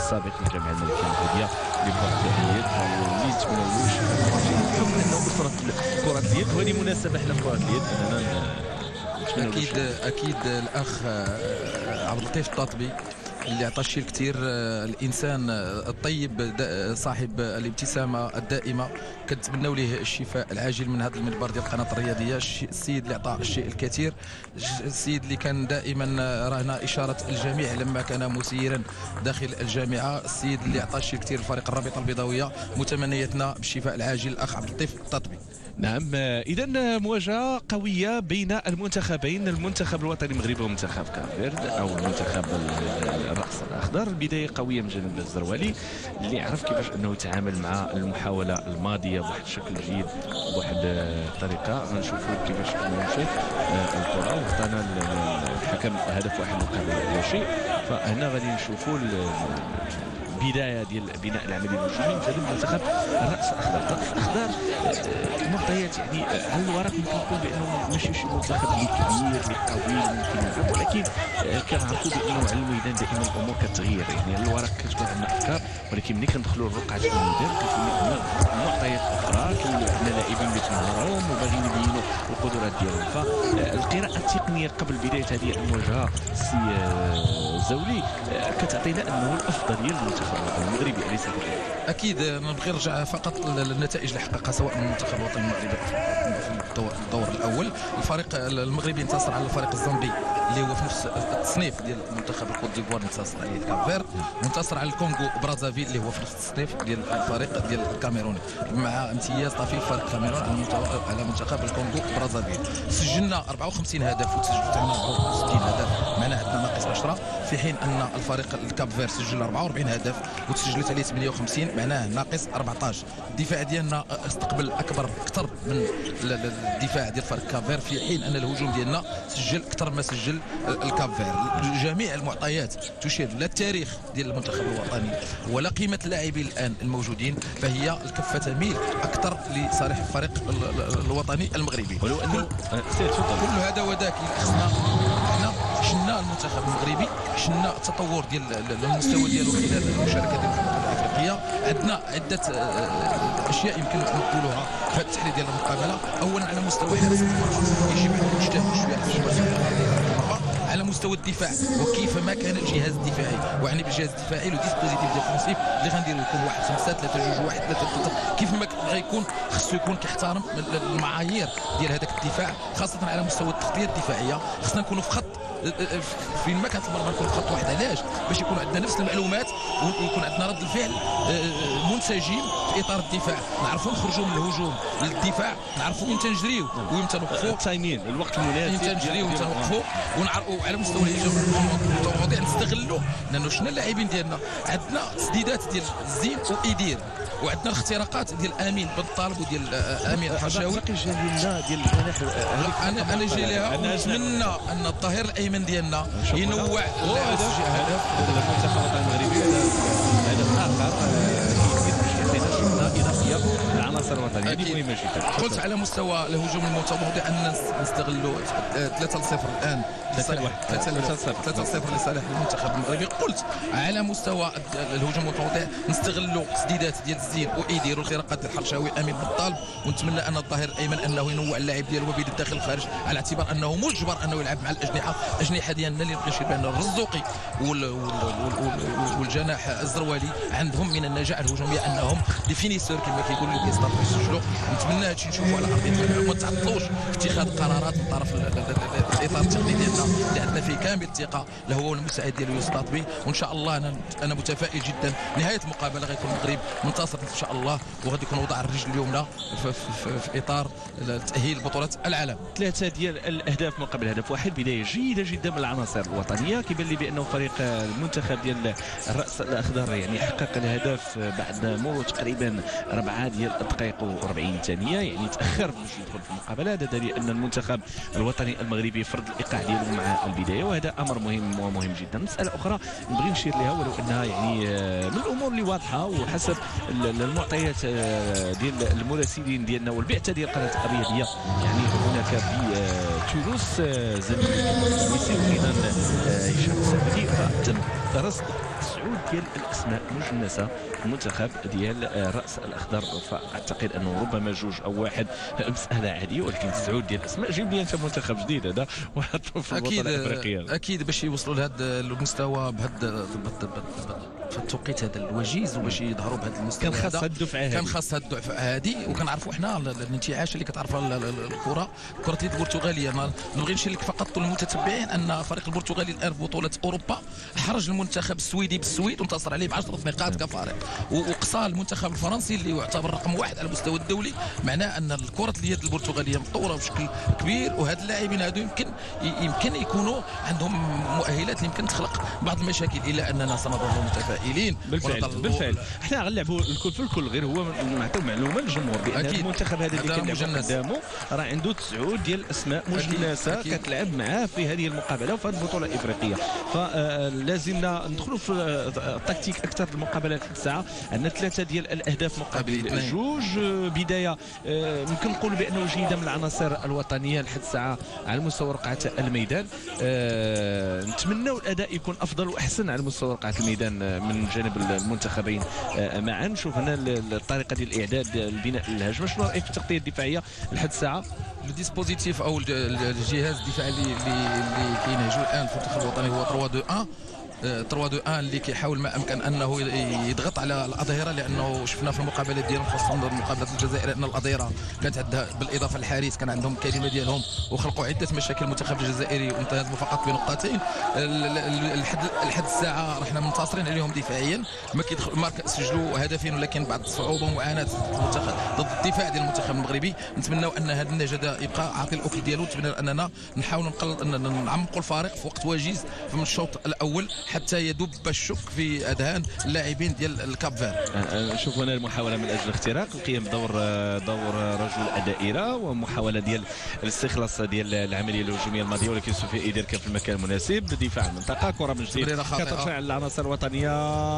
السابق للجامعه الملكيه المغربيه لكره اليد، واللي نتمناولوش بحكم انه اسره كره اليد، وهذه مناسبه حنا في كره اليد اننا اكيد الاخ عبد اللطيف الطاطبي اللي عطى الشيء الكثير، الانسان الطيب صاحب الابتسامه الدائمه، كنتمناو ليه الشفاء العاجل من هذا المنبر ديال القناه الرياضيه. السيد اللي عطى الشيء الكثير، السيد اللي كان دائما راهنا اشاره الجميع لما كان مسيرا داخل الجامعه، السيد اللي عطى الشيء الكثير لفريق الرابطه البيضاويه. متمنياتنا بالشفاء العاجل الاخ عبد اللطيف الطاطبي. نعم، اذا مواجهه قويه بين المنتخبين، المنتخب الوطني المغربي ومنتخب كافيرد او منتخب الراس الاخضر. البدايه قويه من جانب الزروالي اللي عرف كيفاش انه يتعامل مع المحاوله الماضيه بواحد الشكل جيد بواحد الطريقه. غنشوفوا كيفاش انه شاف الكره وعطانا الحكم هدف واحد مقابل لا شيء. فهنا غادي نشوفوا بدايه ديال بناء العمليه الهجوميه من جانب منتخب الراس الاخضر. الراس الاخضر معطيات يعني على الورق يمكن نقول بانه ماشي شي منتخب اللي كبير اللي قوي ممكن يلعب، ولكن كنعرفوا بانه على الميدان دائما الامور كتغير. يعني على الورق كتكون عندنا افكار، ولكن ملي كندخلوا لرقعه الميدان كتولي عندنا معطيات اخرى، كيولي عندنا لاعبين اللي تمهروا وباغيين يبينوا القدرات ديالهم. فالقراءه التقنيه قبل بدايه هذه المواجهه سي زولي كتعطينا انه الافضليه للمنتخب المغربي اليس كذلك؟ اكيد نبغي نرجع فقط للنتائج اللي حققها سواء من المنتخب الوطني المغربي في الدور الاول. الفريق المغربي انتصر على الفريق الزامبي اللي هو في نفس التصنيف ديال المنتخب الكوت ديفوار، انتصر عليه كافير، وانتصر على الكونغو برازافيل اللي هو في نفس التصنيف ديال الفريق ديال الكاميروني، مع امتياز طفيف الفريق الكاميرون على منتخب الكونغو برازافيل. سجلنا 54 هدف وتسجلت عندنا 64 هدف، معناه عندنا ناقص 10، في حين ان الفريق الكاب فير سجل 44 هدف وتسجلت عليه 58، معناه ناقص 14. الدفاع ديالنا استقبل اكثر من الدفاع ديال فريق كاب فير، في حين ان الهجوم ديالنا سجل اكثر ما سجل الكاب فير. جميع المعطيات تشير لا التاريخ ديال المنتخب الوطني ولا قيمه اللاعبين الان الموجودين، فهي الكفه تميل اكثر لصالح الفريق الوطني المغربي. ولو انه كل هذا وذاك خصنا حنا شنا المنتخب المغربي، شنا التطور ديال المستوى ديالو خلال المشاركه ديال البطوله الافريقيه. عندنا عده اشياء يمكن نقولوها في هذا التحليل ديال المقابله. اولا على مستوى حراسه المرمى يجب ان نجتهد شويه على مستوى الدفاع، وكيف ما كان الجهاز الدفاعي، وعني بالجهاز الدفاعي لو ديسبوزيتيف ديفونسيف اللي غنديرو يكون 1-5-3-2-1-3-3 كيف ما بغى يكون، خصو يكون كيحترم المعايير ديال هذاك الدفاع، خاصه على مستوى التغطيه الدفاعيه. خصنا نكونوا في خط، فين ما كانت المرمى نكونوا في خط واحد. علاش؟ باش يكون عندنا نفس المعلومات ويكون عندنا رد الفعل منسجم في اطار الدفاع، نعرفوا نخرجوا من الهجوم للدفاع، نعرفوا وين تنجريو وين تنوقفوا، تايمين الوقت المناسب وين تنجريو وين تنوقفوا، ونعرفوا على مستوى الهجوم المتواضع نستغلوا، لانه شنا اللاعبين ديالنا عندنا تسديدات ديال الزين وايدير، وعندنا الاختراقات ديال امين بن طالب وديال امين الحرشاوي. باقي جا لنا ديال الجناح. انا جاي لها ونتمنى ان الظهير الايمن ديالنا ينوع هدف المنتخب المغربي، هدف اخر اضافيه للعناصر الوطنيه هذه مهمه جدا. قلت على مستوى الهجوم المتواضع ان نستغلوا 3-0 الان 3-0 لصالح المنتخب المغربي. قلت على مستوى الهجوم المتواضع نستغلوا تسديدات ديال الزين وايدير والخراقات ديال الحرشاوي امين بن طالب، ونتمنى ان الظهير الايمن انه ينوع اللاعب ديالو بين الداخل والخارج، على اعتبار انه مجبر انه يلعب مع الاجنحه ديالنا اللي بغى نشير بان الرزوقي والجناح الزروالي عندهم من النجاعه الهجوميه انهم دي فينيسور كما كيقولوا اللي كيستطيعوا يسجلوا. نتمنى هادشي نشوفوا على ارضيه الملعب، وما تعطلوش في اتخاذ قرارات من طرف الاطار التقني ديالنا اللي عندنا فيه كامل الثقه له هو المساعد ديالو يوسف الطاطبي. وان شاء الله انا متفائل جدا. نهايه المقابله غيكون المغرب منتصر ان شاء الله، وغادي يكون وضع الرجل اليمنى في اطار تاهيل بطوله العالم. 3 ديال الاهداف مقابل هدف واحد، بدايه جيده جدا من العناصر الوطنيه. كيبان لي بانه فريق المنتخب ديال الراس الاخضر يعني حقق الهدف بعد مرور تقريبا 4 ديال الدقائق و40 ثانيه، يعني تاخر باش يدخل في المقابله. هذا دليل ان المنتخب الوطني المغربي فرض الايقاع ديالو مع البدايه، وهذا امر مهم ومهم جدا. مساله اخرى نبغي نشير لها ولو انها يعني من الامور اللي واضحه وحسب المعطيات ديال المراسلين ديالنا والبعثه ديال القناه الرياضيه، يعني هناك بتونس زميلي وايضا هشام السعودي، فتم رصد 9 ديال الاسماء مجنسه في المنتخب ديال الراس الاخضر. فاعتقد انه ربما جوج او واحد مساله عاديه، ولكن 9 ديال الاسماء جيب لي انت منتخب جديد هذا وحطوه في البطوله الافريقيه. اكيد باش يوصلوا لهذا المستوى بهذا في التوقيت هذا الوجيز، وباش يظهروا بهذا المستوى كان خاص الدفعه كان خاصها الدفعه هذه. وكنعرفوا حنا الانتعاش اللي كتعرفها كره اليد البرتغاليه. نبغي نشير لك فقط للمتتبعين ان الفريق البرتغالي الان في بطوله اوروبا حرج المنتخب السويدي بالسويد وانتصر عليه ب10 نقاط كفريق، وقصى المنتخب الفرنسي اللي يعتبر رقم 1 على المستوى الدولي. معناه ان كره اليد البرتغاليه متطوره بشكل كبير، وهاد اللاعبين هادو يمكن يكونوا عندهم مؤهلات اللي يمكن تخلق بعض المشاكل، الا اننا سنظل متفائلين. بالفعل احنا غنلعبوا الكل في الكل، غير هو نعطيو معلومه للجمهور بان المنتخب هذا اللي كنلعبوا قدامه راه عنده 9 ديال الاسماء مجنسه كتلعب معاه في هذه المقابله وفي هذه البطوله الافريقيه. فلازمنا ندخلوا في التكتيك اكثر. المقابله الساعه عندنا 3 ديال الاهداف مقابل 2. بدايه يمكن نقول بانه جيده من العناصر الوطنيه لحد الساعه على مستوى رقعه الميدان. نتمنوا الاداء يكون افضل واحسن على مستوى رقعه الميدان من جانب المنتخبين معا. نشوف هنا الطريقه ديال الاعداد البناء للهجمه. شنو رايك في التغطيه الدفاعيه لحد الساعه؟ الديسبوزيتيف او الجهاز الدفاعي اللي كينهجوا الان في المنتخب الوطني هو 3-2-1 اللي كيحاول ما امكن انه يضغط على الاظهره، لانه شفنا في المقابله ديالهم خاصه مقابله الجزائر ان الاظهره كانت عندها بالاضافه للحارس كان عندهم كلمه ديالهم وخلقوا عده مشاكل. المنتخب الجزائري وانتهزوا فقط بنقطتين. لحد الساعه رحنا منتصرين عليهم دفاعيا، ما سجلوا هدفين، ولكن بعد صعوبه ومعاناه المنتخب ضد الدفاع ديال المنتخب المغربي. نتمنوا ان هذا النتيجه يبقى عاطي الاكل ديالو. نتمنى اننا نحاولوا نعمقوا الفارق في وقت وجيز في الشوط الاول حتى يدب الشك في اذهان اللاعبين ديال الكاب فير. نشوف هنا المحاوله من اجل الاختراق، القيام بدور رجل الدائره ومحاوله ديال الاستخلاص ديال العمليه الهجوميه الماضيه، ولكن سوف يدير في المكان المناسب. دفاع المنطقه، كره من جديد كترجع على العناصر الوطنيه.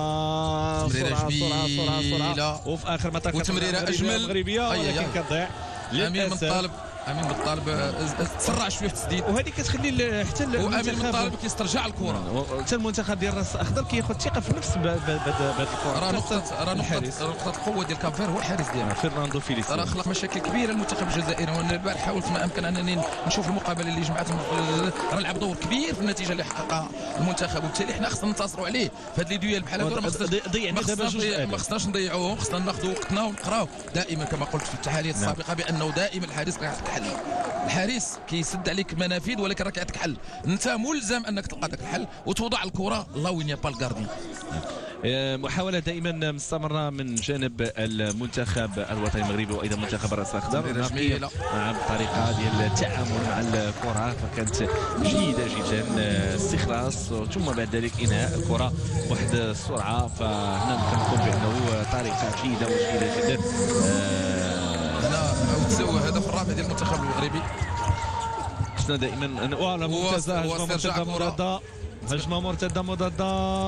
سرعه وفي اخر مطاف وتمريره اجمل المغربيه ولكن كتضيع. امين بالطالب تسرع شويه في التسديد، وهذه كتخلي حتى امين بالطالب كيسترجع الكره. حتى المنتخب ديال الراس الاخضر كياخذ ثقه في النفس بهذه الكره. راه نقطه القوه ديال كاب فير هو الحارس ديالنا فرناندو فيليس. راه خلق مشاكل كبيره للمنتخب الجزائري. وانا البارح حاولت ما امكن انني نشوف المقابله اللي جمعتهم، راه لعب دور كبير في النتيجه اللي حققها المنتخب، وبالتالي حنا خصنا ننتصروا عليه في هذه لي دويال بحال هذو. ما خصناش نضيعوهم، خصنا ناخذوا وقتنا ونقراو دائما كما قلت في التحاليل السابقه بانه دائما الحارس كيعطيك حل. الحارس كيسد عليك منافذ، ولكن راه كيعطيك حل. انت ملزم انك تلقى ذاك الحل وتوضع الكره الله وين با الكارديان. محاولة دائما مستمرة من جانب المنتخب الوطني المغربي وايضا منتخب الراس الاخضر مع الطريقة ديال التعامل مع الكرة، فكانت جيدة جدا. استخلاص ثم بعد ذلك انهاء الكرة بواحد السرعة، فهنا كنقول بانه طريقة جيدة وجيدة جدا. هنا الهدف الرابع ديال المنتخب المغربي. شفنا دائما ممتازة هجمة مرتدة هجمة مرتدة مضادة.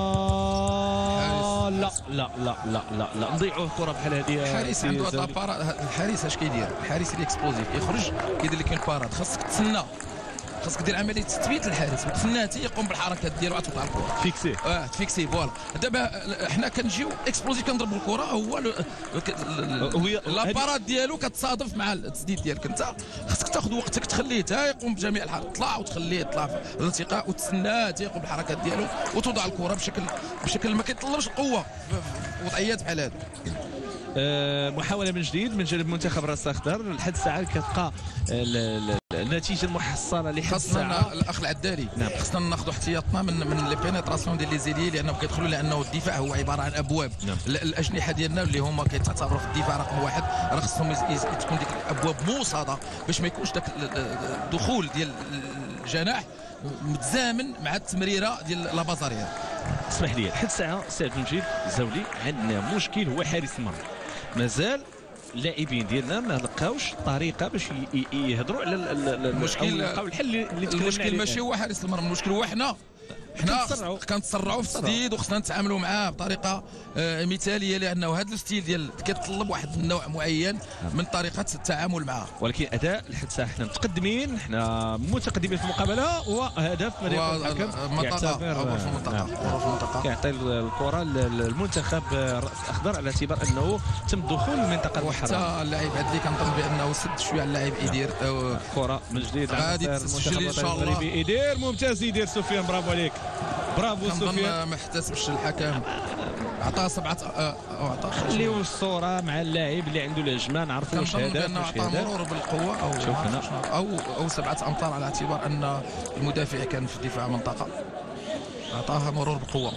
لا لا لا لا لا لا نضيعوا الكرة بحال هذه. الحارس عنده هاد لابارات. الحارس اش كيدير؟ الحارس اللي اكسبلوزيف يخرج كيدير لك الباراد. خاصك تسنى، خاصك دير عمليه تثبيت للحارس وتسناه حتى يقوم بالحركات ديالو عاد تطلع الكره فيكسي. تفيكسي فوالا. دابا حنا كنجيو اكسبلوزيف كنضربوا الكره، هو لابارات ديالو كتصادف مع التسديد ديالك. انت خاصك تاخذ وقتك تخليه حتى يقوم بجميع الحركات، طلع وتخليه يطلع في الارتقاء وتسناه حتى يقوم بالحركات ديالو وتوضع الكره بشكل ما كيطلبش القوه في وضعيات بحال هذه. محاولة من جديد من جانب منتخب الراس الاخضر. لحد الساعة كتبقى النتيجة المحصلة لحد الساعة. خاصنا الاخ العدالي خاصنا ناخذوا احتياطنا من لي بينيتراسيون ديال لي زيلي، لانهم كيدخلوا، لانه الدفاع هو عبارة عن ابواب. الاجنحة ديالنا اللي هما كيتعتبروا في الدفاع رقم 1 راه خصهم تكون ديك الابواب موصدة باش ما يكونش داك الدخول ديال الجناح متزامن مع التمريره ديال لابازاريا. اسمح لي لحد الساعه سعد المجيد الزولي عندنا مشكل هو حارس المرمى. مازال اللاعبين ديالنا ما لقاوش طريقه باش يهضروا على المشكل. لقاو الحل اللي المشكل ماشي هو حارس المرمى، المشكل هو حنا حنا كنتسرعوا في التسديد وخصنا نتعاملوا معاه بطريقه مثاليه، لانه هذا الستيل ديال كيتطلب واحد النوع معين من طريقه التعامل معاه. ولكن اداء لحد الساعه حنا متقدمين، حنا متقدمين في المقابله، وهدف فريق الحكم يعتبر في المنطقه كيعطي الكره للمنتخب الراس الاخضر على اعتبار انه تم الدخول من منطقه وحتى اللاعب عدلي كنظن بانه سد شويه على اللاعب ايدير. كره من جديد غادي تسجل ان شاء الله. ايدير ممتاز، ايدير سفيان برافو عليك، برافو سفيان. ما احتسبش الحكم، عطاه 7 عطاه. خليو الصوره مع اللاعب اللي عنده الهجمه نعرفوا واش هدف، بانه عطاه مرور بالقوه او 7 امتار، على اعتبار ان المدافع كان في دفاع منطقه، عطاها مرور بقوه.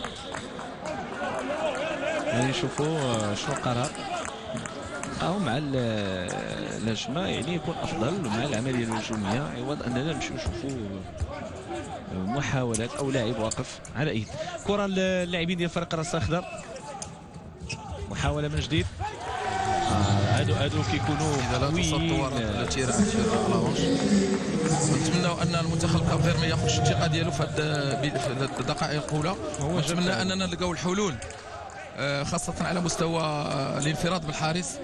يعني نشوفوا شنو القرار او مع الهجمه، يعني يكون افضل مع العمليه الهجوميه، عوض اننا نمشيو نشوفوا محاولات او لاعب واقف على ايد. كره للاعبين ديال فريق الراس الاخضر، محاوله من جديد. هادو كيكونوا اذا لا تصد التي راحت في الأونش. نتمنوا ان المنتخب الكافير ما ياخذش الثقه ديالو في هذه الدقائق الاولى، ونتمنى اننا نلقاو الحلول خاصه على مستوى الانفراد بالحارس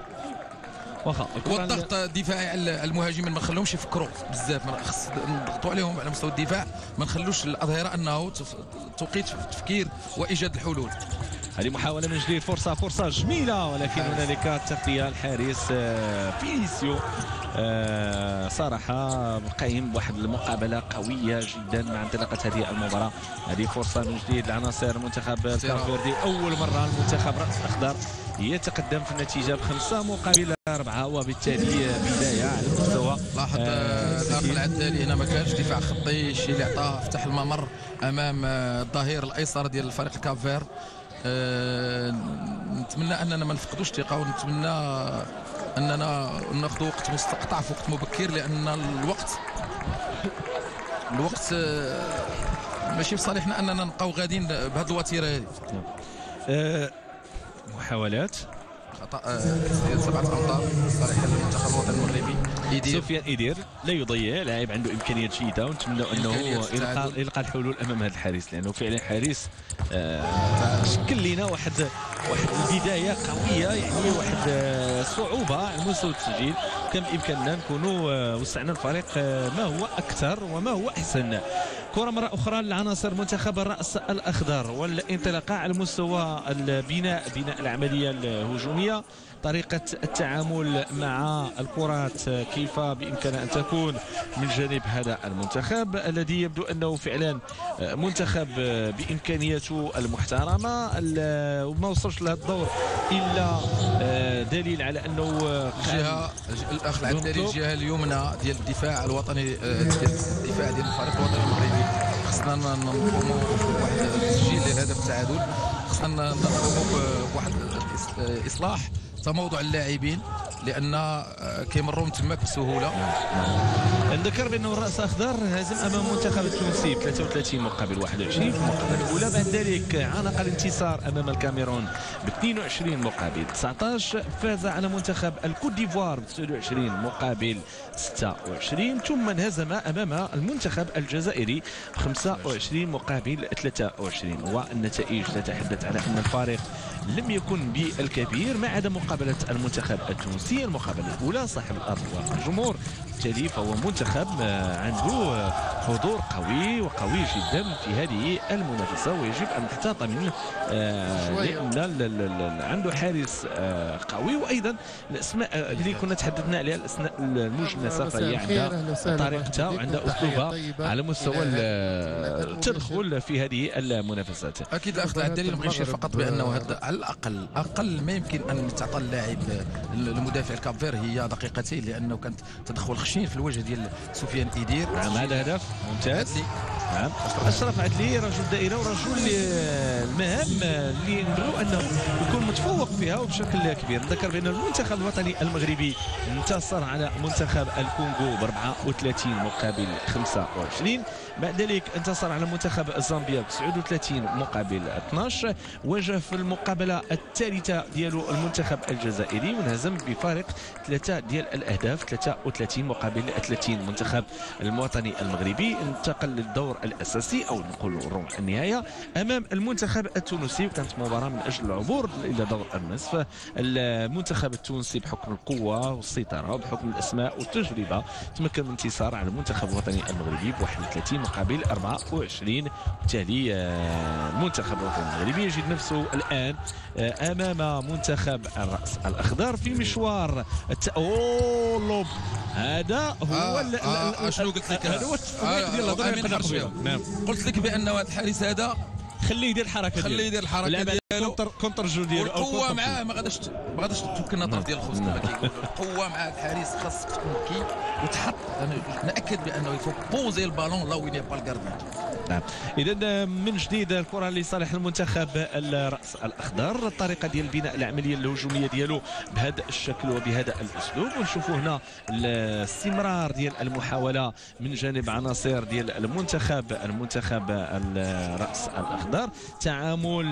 والضغط الدفاعي على المهاجمين. ما نخليهمش يفكروا بزاف، خص نضغطوا عليهم على مستوى الدفاع، ما نخلوش الاظهره انه توقيت التفكير وايجاد الحلول. هذه محاولة من جديد، فرصة جميلة، ولكن هنالك تغطية الحارس فيليسيو. صراحة قايم بواحد المقابلة قوية جدا مع انطلاقة هذه المباراة. هذه فرصة من جديد لعناصر منتخب الكافيردي، أول مرة المنتخب رأس الأخضر يتقدم في النتيجة ب5-4، وبالتالي بداية على المستوى. لاحظ داخل العدالي هنا ما كانش دفاع خطي، الشيء اللي عطاه فتح الممر أمام الظهير الأيسر ديال الفريق الكافير. نتمنى اننا ما نفقدوش الثقه، ونتمنى اننا ناخذ وقت مستقطع في وقت مبكر، لان الوقت ماشي في صالحنا اننا نبقاو غاديين بهذه الوتيره هذه. محاولات خطا 7 امتار صالح المنتخب الوطني المغربي. سفيان ايدير لا يضيع، لاعب عنده امكانيات جيده، ونتمنى انه يلقى الحلول امام هذا الحارس، لانه فعلا حارس شكل لنا واحد البدايه قويه، يعني واحد صعوبه على مستوى التسجيل. كان بامكاننا نكونوا وسعنا الفريق ما هو اكثر وما هو احسن. كره مره اخرى لعناصر منتخب الراس الاخضر، والانطلاقه على مستوى بناء العمليه الهجوميه، طريقة التعامل مع الكرات كيف بإمكانها أن تكون من جانب هذا المنتخب الذي يبدو أنه فعلا منتخب بإمكانياته المحترمة، وما وصلش لهذا الدور إلا دليل على أنه الجهة الأخ العدالي الجهة اليمنى ديال الدفاع الوطني ديال الفريق الوطني المغربي. خصنا نقوموا بواحد التسجيل للهدف التعادل، خصنا نقوموا بواحد الإصلاح موضوع اللاعبين، لان كيمروا من تماك بسهوله. نذكر بانه الراس الاخضر هزم امام المنتخب التونسي 33 مقابل 21 في المقابله الاولى، بعد ذلك عانق الانتصار امام الكاميرون ب 22 مقابل 19، فاز على منتخب الكوت ديفوار ب 29 مقابل 26، ثم انهزم امام المنتخب الجزائري ب 25 مقابل 23. والنتائج تتحدث على ان الفارق لم يكن بالكبير ما عدا مقابله المنتخب التونسي، المقابله الاولى صاحب الارض والجمهور، بالتالي فهو منتخب عنده حضور قوي جدا في هذه المنافسه، ويجب ان نحتاط منه لان عنده حارس قوي، وايضا الاسماء اللي كنا تحدثنا عليها، الاسماء المجنسه فهي عندها طريقتها وعندها اسلوبها على مستوى التدخل في هذه المنافسات. اكيد الاخ العدالي نبغي نشير فقط بانه هذا على الاقل ما يمكن ان تعطى اللاعب المدافع الكافير هي دقيقتين، لانه كانت تدخل خشين في الوجه ديال سفيان ايدير. نعم هذا هدف ممتاز. نعم اشرف عدلي رجل دائره ورجل المهام اللي نبغيو انه يكون متفوق فيها وبشكل كبير. نذكر بان المنتخب الوطني المغربي انتصر على منتخب الكونغو ب 34 مقابل 25، بعد ذلك انتصر على منتخب زامبيا ب 39 مقابل 12، واجه في المقابله الثالثه ديالو المنتخب الجزائري وانهزم بفارق 3 ديال الاهداف 33 مقابل 30. المنتخب الوطني المغربي انتقل للدور الاساسي او نقولوا ربع النهائي امام المنتخب التونسي، وكانت مباراه من اجل العبور الى دور النصف. المنتخب التونسي بحكم القوه والسيطره وبحكم الاسماء والتجربه تمكن من انتصار على المنتخب الوطني المغربي ب 31 مقابل 24. بالتالي المنتخب الوطني المغربي يجد نفسه الان امام منتخب الراس الاخضر في مشوار لوب. هذا هو شنو قلت لك؟ هذا هو التصوير ديال الهضره. نعم قلت لك بان هذا الحارس هذا خليه يدير الحركه ديالو كونتر جو ديالو. القوه معاه ما غاداش تفك النظر ديال الخبز كما كيقولوا. القوه مع الحارس خاصك تكون وتحط. انا ناكد بانه يفوق بوزي البالون لا وين يبقى الكارديان. نعم اذا من جديد الكره لصالح المنتخب الراس الاخضر. الطريقه ديال بناء العمليه الهجوميه ديالو بهذا الشكل وبهذا الاسلوب، ونشوفوا هنا الاستمرار ديال المحاوله من جانب عناصر ديال المنتخب الراس الاخضر. تعامل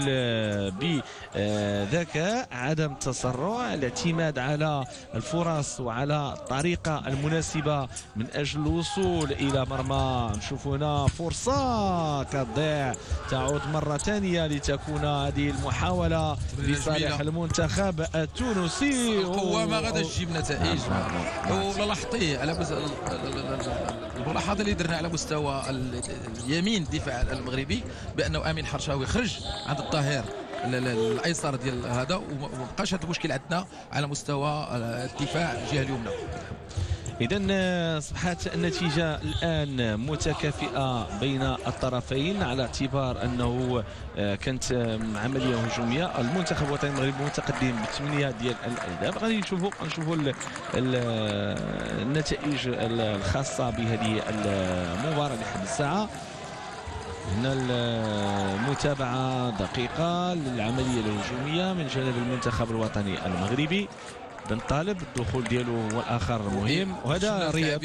بذكاء، عدم تسرع، الاعتماد على الفرص وعلى الطريقه المناسبه من اجل الوصول الى مرمى. نشوفوا هنا فرصه كتضيع، تعود مرة ثانية لتكون هذه المحاولة لصالح المنتخب التونسي. القوة ما غاداش تجيب نتائج. ولا لاحظتي على الملاحظة اللي درنا على مستوى اليمين الدفاع المغربي بأنه أمين حرشاوي خرج عند الطاهر الايسر ديال هذا، وما بقاش هذا المشكل عندنا على مستوى الدفاع الجهة اليمنى. إذا أصبحت النتيجة الآن متكافئة بين الطرفين على اعتبار أنه كانت عملية هجومية. المنتخب الوطني المغربي متقدم ب8 ديال الأهداف. غادي نشوفوا النتائج الخاصة بهذه المباراة لحد الساعة. هنا المتابعة دقيقة للعملية الهجومية من جانب المنتخب الوطني المغربي. بن طالب الدخول ديالو هو الاخر مهم، وهذا رياض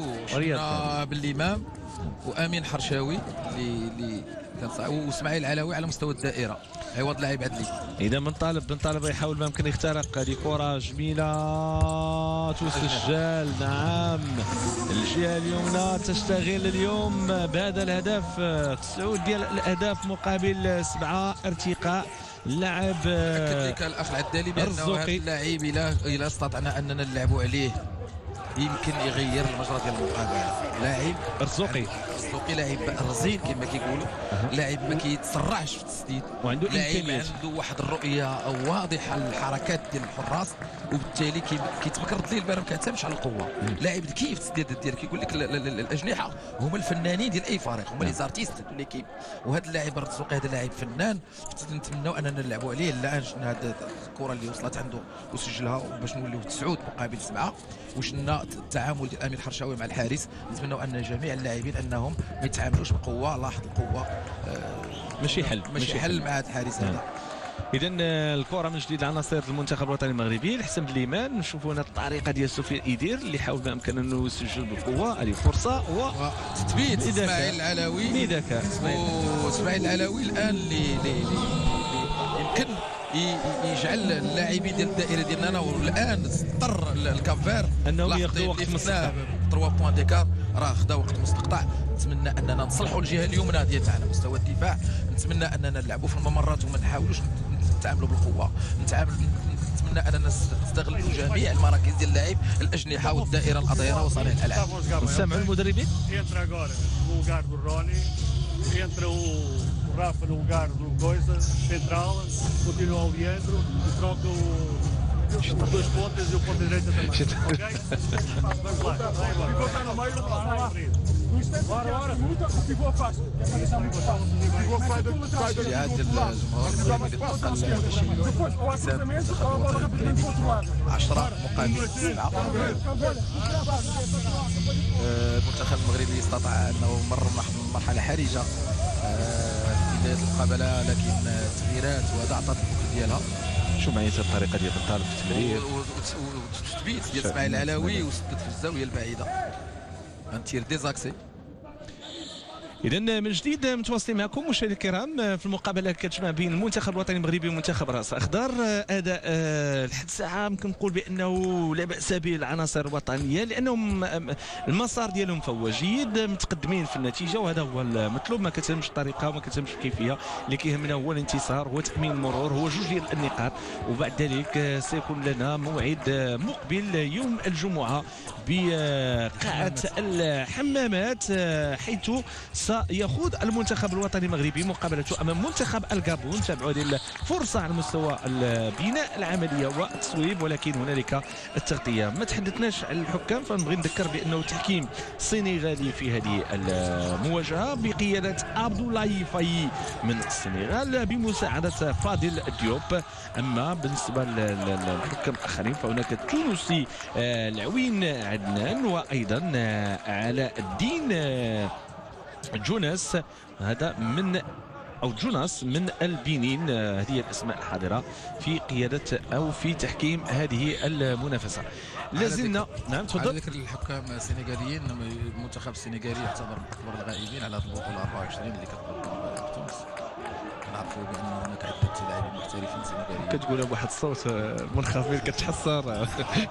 بالامام وامين حرشاوي اللي كان صعب، واسماعيل العلاوي على مستوى الدائره عوض لاعب عدلي. اذا بن طالب يحاول ما يمكن يخترق. هذه كره جميله تسجل. نعم الجهه اليمنى تشتغل اليوم بهذا الهدف. 9 ديال الاهداف مقابل 7. ارتقاء اللاعب اكد لك الاخ العدالي بانه هذا اللاعب الى استطعنا اننا نلعبوا عليه يمكن يغير المجرى ديال المقابله. لاعب رزوقي لاعب رزين كما كيقولوا، لاعب ما كيتسرعش في التسديد، وعنده لاعب عنده واحد الرؤيه واضحه للحركات ديال الحراس، وبالتالي كيتمكن ليه البال ما كيعتمدش على القوه. لاعب ذكي في التسديدات ديالو. كيقول لك الاجنحه هما الفنانين ديال اي فريق، هما لي زارتيست ديال ليكيب، وهذا اللاعب الرزوقي هذا لاعب فنان. نتمنوا اننا نلعبوا عليه. الان شفنا هذه الكره اللي وصلت عنده وسجلها باش نوليو 9 مقابل 7، وشنا التعامل ديال امين حرشاوي مع الحارس. نتمنوا ان جميع اللاعبين انهم ما يتعاملوش بقوه. لاحظ القوه ماشي حل مع هذا الحارس هذا. اذا الكره من جديد لعناصر المنتخب الوطني المغربي. الحسن بليمان نشوفوا هنا الطريقه ديال سفيان ايدير اللي حاول ما امكن انه يسجل بقوه. هذه فرصه وتثبيت اسماعيل العلاوي بذكاء. اسماعيل العلاوي الان اللي يمكن يجعل اللاعبين ديال الدائره ديالنا، والان اضطر الكافير انه ياخذوا وقت مستقطع. 3 بوان ديكار راه خدا وقت مستقطع. نتمنى اننا نصلحوا الجهه اليمنى ديالنا على مستوى الدفاع. نتمنى اننا نلعبوا في الممرات وما نحاولوش نتعاملوا بالقوه. نتمنى اننا نستغلوا جميع المراكز ديال اللاعب، الاجنحه والدائره الاظهره وصانع الالعاب. نسمعوا المدربين. Entra o Rafa no lugar do Coisa, central, continua o Leandro e troca os 2 pontas e o ponta direita também. Ok? Vamos lá, vai embora. Ficou cá no meio, bora. Ficou fácil. Ficou fácil. الجهات ديال الجمهور المغربي اللي تلقى حساب 10 مقابل 7. المنتخب المغربي استطاع انه مر مرحله حرجه في بدايه المقابله، لكن التغييرات وهذا عطات الوقت ديالها. شو معايا الطريقه ديال بن طالب في التمرير والتثبيت ديال اسماعيل العلاوي وسدد في الزاويه البعيده. ان تير ديزاكسي. إذا من جديد متواصلين معكم مشاهدينا الكرام في المقابلة كتجمع بين المنتخب الوطني المغربي ومنتخب رأس أخضر. أداء لحد الساعة يمكن نقول بأنه لا بأس به العناصر الوطنية، لأنهم المسار ديالهم فهو جيد، متقدمين في النتيجة، وهذا هو المطلوب. ما كتهمش الطريقة وما كتهمش الكيفية، اللي كيهمنا هو الانتصار، هو تأمين المرور، هو جوج ديال النقاط. وبعد ذلك سيكون لنا موعد مقبل يوم الجمعة بقاعة الحمامات، حيث سيخوض المنتخب الوطني المغربي مقابلته امام منتخب الغابون. تابعوا هذه الفرصه على مستوى البناء العمليه والتصويب، ولكن هنالك التغطيه. ما تحدثناش على الحكام، فنبغي نذكر بانه تحكيم سنغالي في هذه المواجهه بقياده عبد الله فاي من السنغال بمساعده فاضل ديوب. اما بالنسبه للحكام الاخرين فهناك التونسي العوين عدنان، وايضا علاء الدين جوناس، هذا من جوناس من البنين. هذه الاسماء الحاضره في قياده او في تحكيم هذه المنافسه. لازلنا نعم تفضل. على ذكر الحكام السنغاليين، المنتخب السنغالي يعتبر من اكبر الغائبين على البطوله 24 اللي كتقام في تونس. نعرفوا بان هناك عده لاعبين محترفين سنغاليين. كتقولها بواحد الصوت منخفض كتحسر.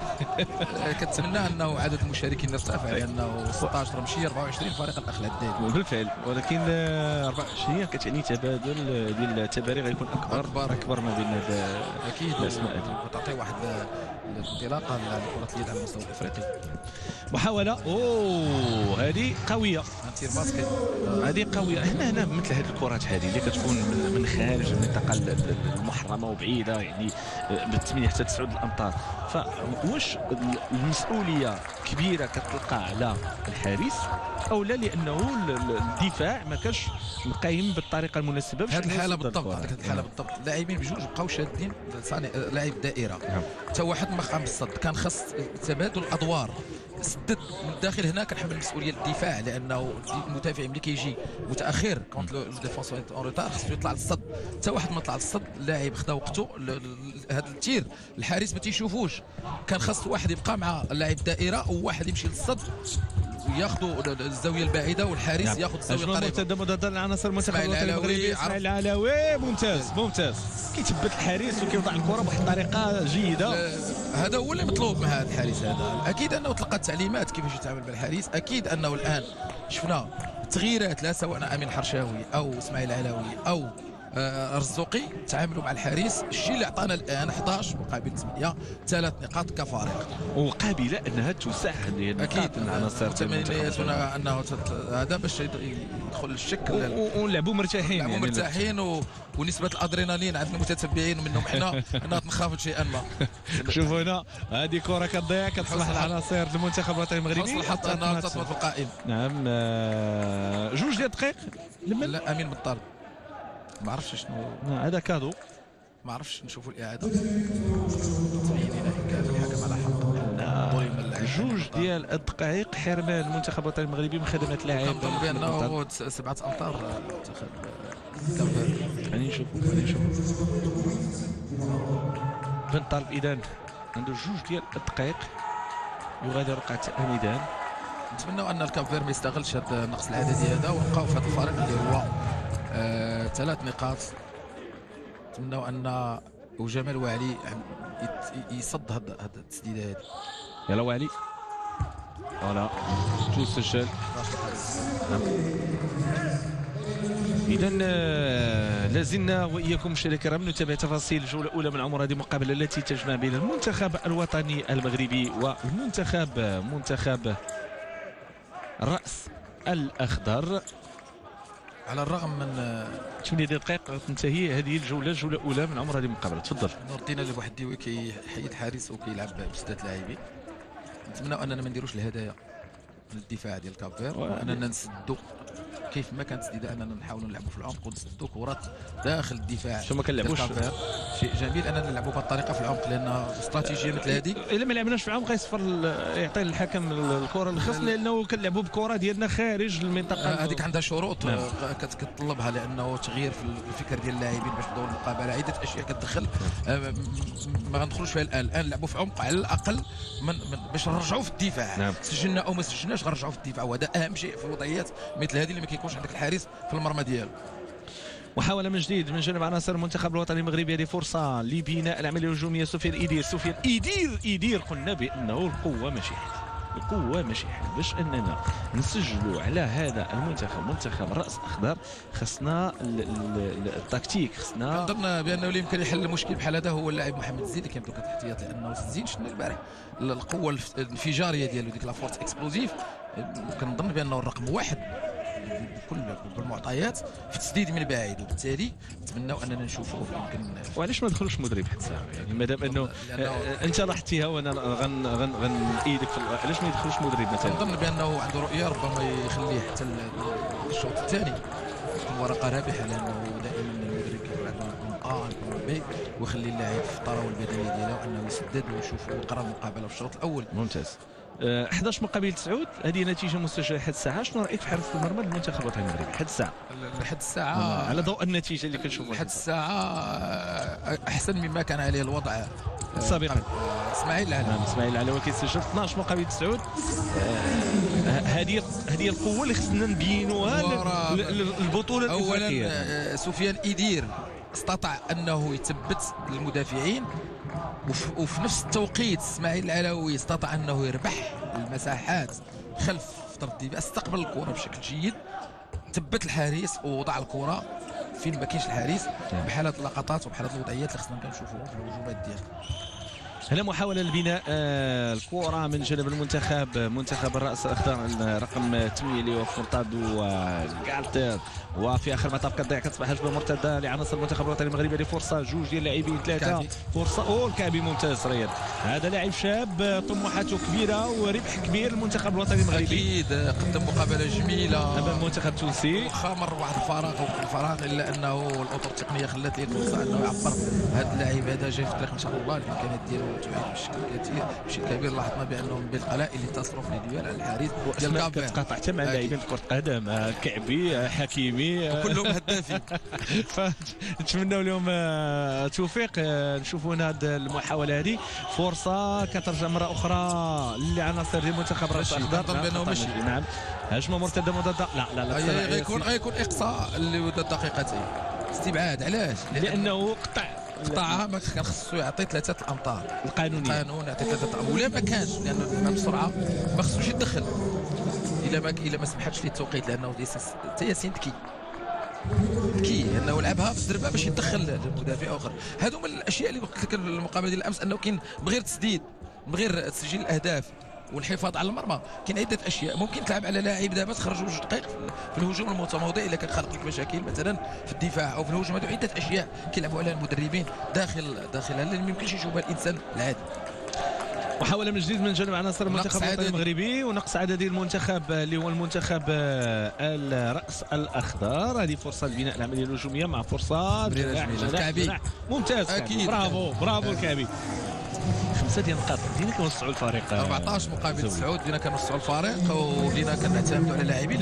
كنتمنى انه عدد المشاركين يرتفع، لانه 16 ماشي 24 فريق الاخ العداد بالفعل، ولكن 24 كتعني تبادل ديال التبارير غيكون اكبر ما بين هذا اكيد الاسماء هذه، وتعطي واحد الانطلاقه لكره اليد على المستوى الافريقي. محاوله هذه قويه، هذه قويه. هنا مثل هذه الكرات هذه اللي كتكون من خارج المنطقه المحرمه وبعيده، يعني ب 8 حتى 9 الامتار. فواش المسؤوليه كبيره كتلقى على الحارس او لا، لانه الدفاع ما كانش مقيم بالطريقه المناسبه؟ هذه الحاله بالضبط، اللاعبين بجوج بقاو شادين لاعب دائره، حتى واحد ما قام بالصد. كان خاص تبادل الادوار، سدد من الداخل. هنا كنحمل مسؤوليه الدفاع، لانه المدافع ملي كيجي متاخر كونت لو ديفونس اون روتار خصو يطلع للصد. حتى واحد ما طلع للصد، اللاعب خدا وقته. هذا التير الحارس ما تيشوفوش، كان خاص واحد يبقى مع اللاعب الدائره وواحد يمشي للصد وياخذوا الزاويه البعيده، والحارس ياخذ الزاويه القريبه. مرتده مضاده للعناصر المنتخب الوطني المغربي. اسماعيل العلاوي ممتاز كيثبت الحارس وكيوضع الكره بواحد الطريقه جيده. هذا هو اللي مطلوب من هذا الحارس. هذا اكيد انه تلقى التعليمات كيفاش يتعامل مع الحارس. اكيد انه الان شفنا تغييرات، لا سواء امين حرشاوي او اسماعيل العلاوي او الرزوقي تعاملوا مع الحارس. الشيء اللي عطانا الان 11 مقابل 8، 3 نقاط كفارق، وقابله انها تساعد اكيد العناصر تمنياتنا انه هذا باش يدخل الشكل ونلعبوا مرتاحين، يعني مرتاحين ونسبه الادرينالين عند المتتبعين ومنهم حنا انها تنخفض شيئا ما. شوفوا هنا هذه كره كتضيع، كتصلح العناصر المنتخب الوطني المغربي، حصل حتى انها تثبت في القائمه. نعم، جوج ديال الدقائق. لا، امين بالطرد ما عرفتش شنو هذا كادو، ما عرفتش نشوفوا الاعاده. تبين كان الحكم على حق جوج ديال الدقائق حرمان المنتخب الوطني المغربي من خدمات لاعب. كنظن بانه 7 امتار منتخب كاميرون. خلينا نشوفوا بن طالب اذا عنده جوج ديال الدقائق يغادر رقعه الميدان. نتمنوا ان الكاميرون ما يستغلش هذا النقص العددي هذا، ونبقاو في هذا الفريق اللي هو 3 نقاط. نتمنوا ان وجمال وعلي يصد هذا التسديده هذه. يلا وعلي، فوالا جو سجل. إذا لازلنا وإياكم مشاهدينا الكرام نتابع تفاصيل الجولة الأولى من عمر هذه المقابلة التي تجمع بين المنتخب الوطني المغربي ومنتخب الرأس الأخضر. على الرغم من 8 دقائق تنتهي هذه الجولة الأولى من عمر هذه المقابلة. تفضل. نور الدين اللي بواحد الديوي كيحيد حارس وكيلعب بستة لاعبين. نتمنى اننا ما نديروش الهدايا للدفاع ديال كابفير، واننا نسدوا كيف ما كانت تسديده، اننا نحاولوا نلعبوا في العمق ونسدوا كرات داخل الدفاع. شو ما كنلعبوش شيء جميل اننا نلعبوا بهذه الطريقه في العمق، لان استراتيجيه مثل هذه الا ما لعبناش في العمق يصفر يعطي الحكم الكره الخص، لانه كنلعبوا بكره ديالنا خارج المنطقه. هذيك عندها شروط كتطلبها، لانه تغيير في الفكر ديال اللاعبين باش يبداو المقابله. عده اشياء كتدخل ما غندخلوش فيها الان نلعبوا في عمق على الاقل باش نرجعوا في الدفاع. سجلنا او ما سجلناش غنرجعوا في الدفاع، وهذا اهم شيء في الوضعيات مثل هذه اللي ما يكونش عندك الحارس في المرمى ديالو. محاولة من جديد من جانب عناصر المنتخب الوطني المغربي، هذه فرصة لبناء العملية الهجومية. سفيان إيدير، سفيان إيدير قلنا بأنه القوة ماشي حل، القوة ماشي حل. باش أننا نسجلوا على هذا المنتخب، منتخب الرأس أخضر، خصنا التكتيك، خصنا نظن بأنه اللي يمكن يحل المشكل بحال هذا هو اللاعب محمد الزين اللي كيبدو كتحتياط، لأنه الزين شفنا البارح القوة الانفجارية ديالو، ديك لا فورس اكسبلوزيف، كنظن بأنه الرقم واحد بكل المعطيات في التسديد من بعيد، وبالتالي نتمنوا اننا نشوفوا يمكن. وعلاش ما دخلوش مدرب حتى الساعه؟ يعني مادام انه انت لاحظتيها وانا غنأيدك علاش ما يدخلوش مدرب مثلا؟ نظن بانه عنده رؤيه ربما يخليه حتى الشوط الثاني تكون ورقه رابحه، لانه دائما المدرب كيكون عنده نقاط بي ويخلي اللاعب في الطراوه البدنيه ديالو انه يسدد ويشوف ويقرا المقابله في الشوط الاول. ممتاز. 11 مقابل 9، هذه نتيجه مسجله لحد الساعه. شنو رايك في حراسه المرمى المنتخب الوطني المغربي لحد الساعه؟ لحد الساعه على ضوء النتيجه اللي كنشوفوها لحد الساعه احسن مما كان عليه الوضع سابقا. اسماعيل العلوي، اسماعيل العلوي كيسجل 12 مقابل 9. هذه القوه اللي خصنا نبينوها للبطوله الافريقيه. اولا سفيان إيدير استطاع انه يثبت المدافعين، وفي نفس التوقيت اسماعيل العلوي استطاع انه يربح المساحات خلف ترديد، استقبل الكره بشكل جيد، ثبت الحارس ووضع الكره فين ما كاينش الحارس، بحال هذه اللقطات وبحال هذه الوضعيات اللي خصنا كنشوفوها في الهجومات ديالنا. هنا محاولة لبناء الكرة من جانب المنتخب، منتخب الرأس الأخضر رقم 8 اللي هو فورتادو كالتر، وفي آخر مطاف كتضيع كتصبح هجمة مرتدة لعناصر المنتخب الوطني المغربي. لفرصة جوج ديال اللاعبين، ثلاثة فرصة. الكعبي ممتاز رياض، هذا لاعب شاب طموحاته كبيرة وربح كبير المنتخب الوطني المغربي. أكيد قدم مقابلة جميلة أمام المنتخب التونسي، خامر واحد الفراغ إلا أنه الأطر التقنية خلات ليه الفرصة أنه يعبر. هذا اللاعب هذا جاي في الطريق إن شاء الله، الإمكانيات ديالو بشكل كبير. لاحظنا بانه من بين القلائل اللي انتصروا في الديوال على الحارس ديال كابفير، كتقاطع حتى مع لاعبين كرة القدم، كعبي، حكيمي، كلهم هدافين. فنتمنوا لهم التوفيق. نشوفوا هذه المحاولة، هذه فرصة كترجع مرة أخرى لعناصر المنتخب الرأس الأخضر. نظن بانه ماشي، نعم، هجمة مرتدة مضادة. لا غيكون اقصاء لمدة دقيقتين استبعاد. علاش؟ لأنه قطعها ما كان خصو يعطي 3 الامتار القانون يعطي 3 الامتار، ولا ما كانش، لانه الامام بسرعه ما خصوش يتدخل الا ما سمحتش ليه التوقيت، لانه حتى ياسين ذكي انه لعبها في الزربه باش يدخل المدافع اخر. هذو من الاشياء اللي قلت لك المقابله ديال الامس، انه كاين بغير تسديد، بغير تسجيل الاهداف والحفاظ على المرمى، كاين عده اشياء ممكن تلعب على لاعب دابا تخرج جوج دقائق في الهجوم المتموضع الا كان خالق لك مشاكل مثلا في الدفاع او في الهجوم. هذو عده اشياء كيلعبوا عليها المدربين داخلها اللي ما يمكنش يشوفها الانسان العادي. محاولة من جديد من جانب عناصر المنتخب الوطني المغربي، ونقص عددي المنتخب اللي هو المنتخب الرأس الأخضر. هذه فرصة لبناء العملية الهجومية مع فرصة الكعبي ممتاز. أكيد. برافو الكعبي. 5 ديال النقاط، بدينا كنوسعوا الفريق. 14 مقابل 9 بدينا كنوسعوا الفريق، وبدينا كنعتمدوا على لاعبين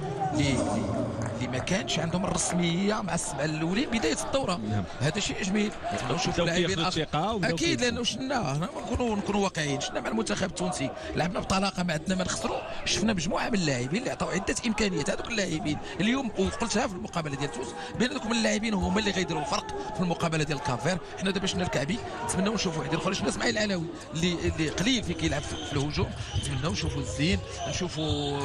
اللي ما كانش عندهم الرسميه مع السبعه الاولين بدايه الدوره. هذا شيء جميل. نشوفوا لاعبين اكيد، لانه شفنا نكونوا واقعيين، شفنا مع المنتخب التونسي لعبنا بطلاقه ما عندنا ما نخسروا، شفنا مجموعه من اللاعبين اللي عطاو عده امكانيات. هذوك اللاعبين اليوم، وقلتها في المقابله ديال تونس، بان هذوك اللاعبين هما اللي غيديروا الفرق في المقابله ديال كافير. حنا دابا شفنا الكعبي، نتمنوا نشوفوا واحد اخر، شفنا اسماعيل العلوي اللي قليل في كيلعب في الهجوم، نتمنوا نشوفوا الزين، نشوفوا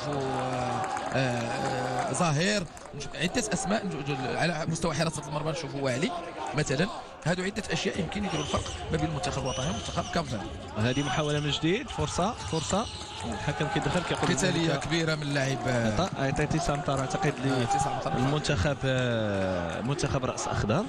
ظاهر، عده اسماء على مستوى حراسه المرمى، نشوفوا والي مثلا. هذو عده اشياء يمكن يديروا الفرق ما بين المنتخب الوطني والمنتخب كافير. هذه محاوله من جديد، فرصه الحكم كيدخل كيقول قتاليه كبيره من اللاعب عطى 9 امتار اعتقد للمنتخب منتخب راس اخضر.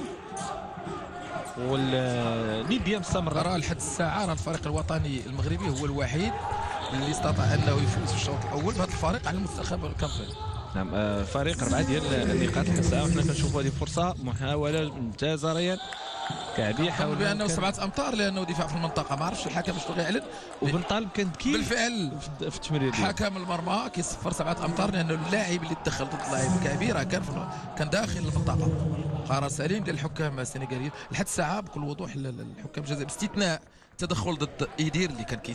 والنديه مستمره لحد الساعه. الفريق الوطني المغربي هو الوحيد اللي استطاع انه يفوز في الشوط الاول بهذا الفريق على المنتخب الكافر. نعم، فريق 4 ديال النقاط لحد الساعه، وحنا كنشوفوا هذه فرصه محاوله ممتازه. ريان كعبي حاول بانه 7 امتار لانه دفاع في المنطقه، ما عرفش الحكم شنو غيعلن. وبن طالب كان ذكي بالفعل في التمرير ديالو. حكم المرمى كيصفر 7 امتار لانه اللاعب اللي تدخل ضد اللاعب الكعبي راه كان داخل المنطقه. قرار سليم ديال الحكام السنغاليين لحد الساعه بكل وضوح. الحكام الجزائريين باستثناء تدخل ضد ايدير اللي كان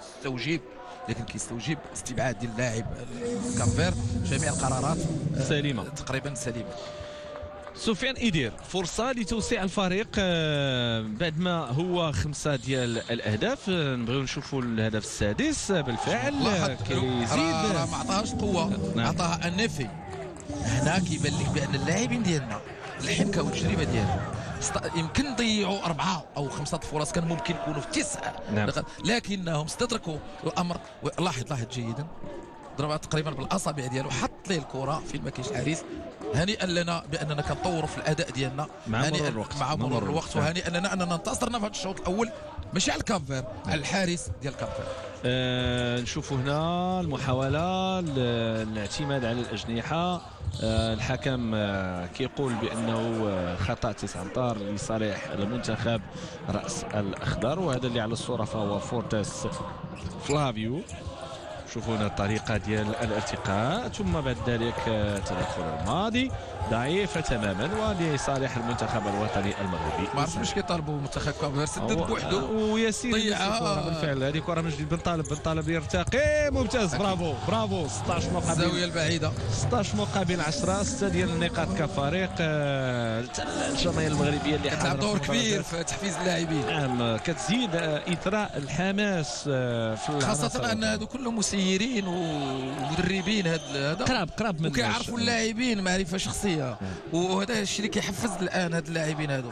كيستوجب استبعاد ديال اللاعب كافير. جميع القرارات سليمه تقريبا سليمه. سفيان إيدير فرصة لتوسيع الفريق بعد ما هو 5 ديال الأهداف، نبغيو نشوفوا الهدف السادس بالفعل كيزيد. راه ما عطاهاش قوة، عطاها النفي. هنا كيبان لك بأن اللاعبين ديالنا الحنكة والتجربة ديالهم يمكن نضيعوا 4 أو 5 فرص، كان ممكن يكونوا في 9. نعم. لكنهم استدركوا الأمر. لاحظ جيدا، ضربها تقريبا بالاصابع ديالو، حط ليه الكره فين ما كاينش الحارس. هنيئا لنا باننا كنطوروا في الاداء ديالنا مع مرور الوقت وهنيئا لنا اننا انتصرنا في هذا الشوط الاول، ماشي على الكافير، على الحارس ديال الكافير. نشوفوا هنا المحاوله الاعتماد على الاجنحه. الحكم كيقول بانه خطا 9 امتار لصالح المنتخب راس الاخضر، وهذا اللي على الصوره فهو فورتاس فلافيو. شوفوا هنا الطريقة ديال الارتقاء، ثم بعد ذلك تدخل الماضي ضعيفة تماما ولصالح المنتخب الوطني المغربي. ما عرفتش واش كيطالبوا منتخب كافير، سدد بوحده وياسين ضيعها بالفعل. هذه كرة من جديد بن طالب يرتقي، ممتاز، برافو 16 مقابل الزاوية البعيدة، 16 مقابل 10، 6 ديال النقاط كفريق. الجماهير المغربيه اللي كتلعب دور كبير في تحفيز اللاعبين. نعم، كتزيد اثراء الحماس في خاصة ان هادو كلهم مسيرين ومدربين. هذا قراب من وكيعرفوا اللاعبين معرفة شخصية، وهذا الشيء اللي كيحفز الان هاد اللاعبين هادو.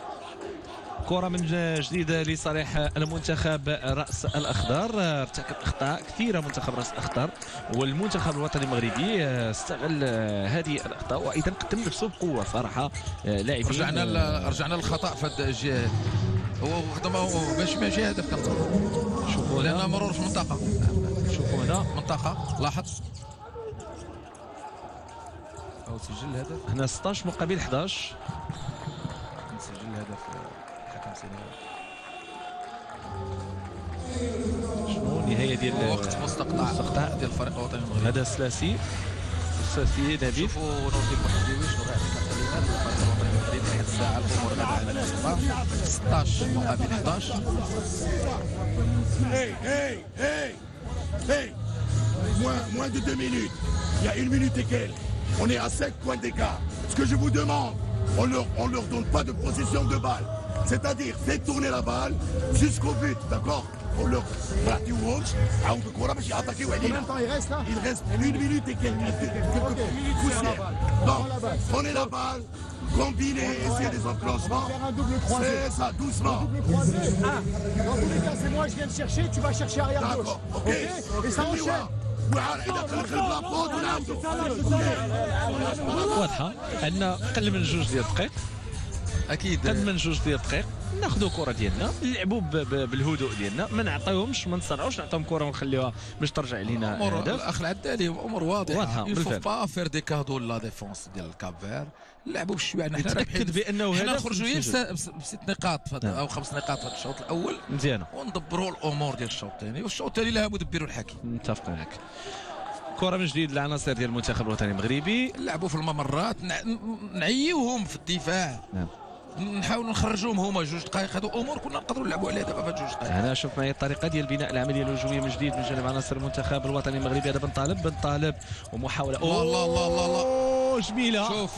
كرة من جديد لصالح المنتخب رأس الأخضر. ارتكب أخطاء كثيرة منتخب رأس الأخضر، والمنتخب الوطني المغربي استغل هذه الأخطاء وأيضا قدم نفسه بقوة صراحة. لاعبين رجعنا للخطأ في هذه الجهة. هو خدمه ماشي هدف كنظن. شوفوا لأنه مرور في المنطقة. شوفوا هنا منطقة، لاحظ أو سجل الهدف هنا 16 مقابل 11. نسجل الهدف الحكم السنغالي. شنو النهاية ديال وقت مستقطع ديال الفريق الوطني المغربي. هذا الثلاثي نبيل. شوفوا نور الدين بوحديوي شنو غيعطيك الكلمات للفريق الوطني المغربي لحد الساعة الأمور غدا على الانتصار. 16 مقابل 11. Moins de 2 minutes. Il y a 1 minute et quelques. On est à 5 points d'écart. Ce que je vous demande, on leur donne pas de possession de balle. C'est-à-dire, faites tourner la balle jusqu'au but, d'accord? On leur tu watch. Combien de temps il reste là? Il reste 1 minute et quelques. Donc, prenez la balle, combinez, essayez des enclenchements. C'est ça, doucement. Dans tous les cas, c'est moi, je viens de chercher, tu vas chercher arrière gauche. D'accord, ok. Et ça enchaîne. واضحة أن أقل من 2 ديال الدقائق، أكيد أقل من 2 ديال الدقائق ناخذوا كرة ديالنا، نلعبوا بالهدوء ديالنا، ما نعطيوهمش، ما نسرعوش، نعطيهم كرة ونخليوها باش ترجع لينا هدف. الأخ العدالي أمور واضحة بالفعل. با فير دي كادو لا ديفونس ديال الكافير. نلعبوا بشويه، حنا نتأكد بأنه حنا هدف نخرجوا غير ب6 نقاط أو 5 نقاط في الشوط الأول مزيانة، وندبروا الأمور ديال الشوط الثاني، والشوط الثاني لها مدبر الحكيم. متفق معك. كرة من جديد للعناصر ديال المنتخب الوطني المغربي. نلعبوا في الممرات، نعيوهم في الدفاع. نعم. نحاولوا نخرجوهم هما 2 دقائق. هذو امور كنا نقدروا نلعبوا عليها دابا في 2 دقائق. هنا شوف معي الطريقه ديال بناء العمليه الهجوميه من جديد من جانب عناصر المنتخب الوطني المغربي. هذا بن طالب ومحاوله. الله الله الله الله جميله. شوف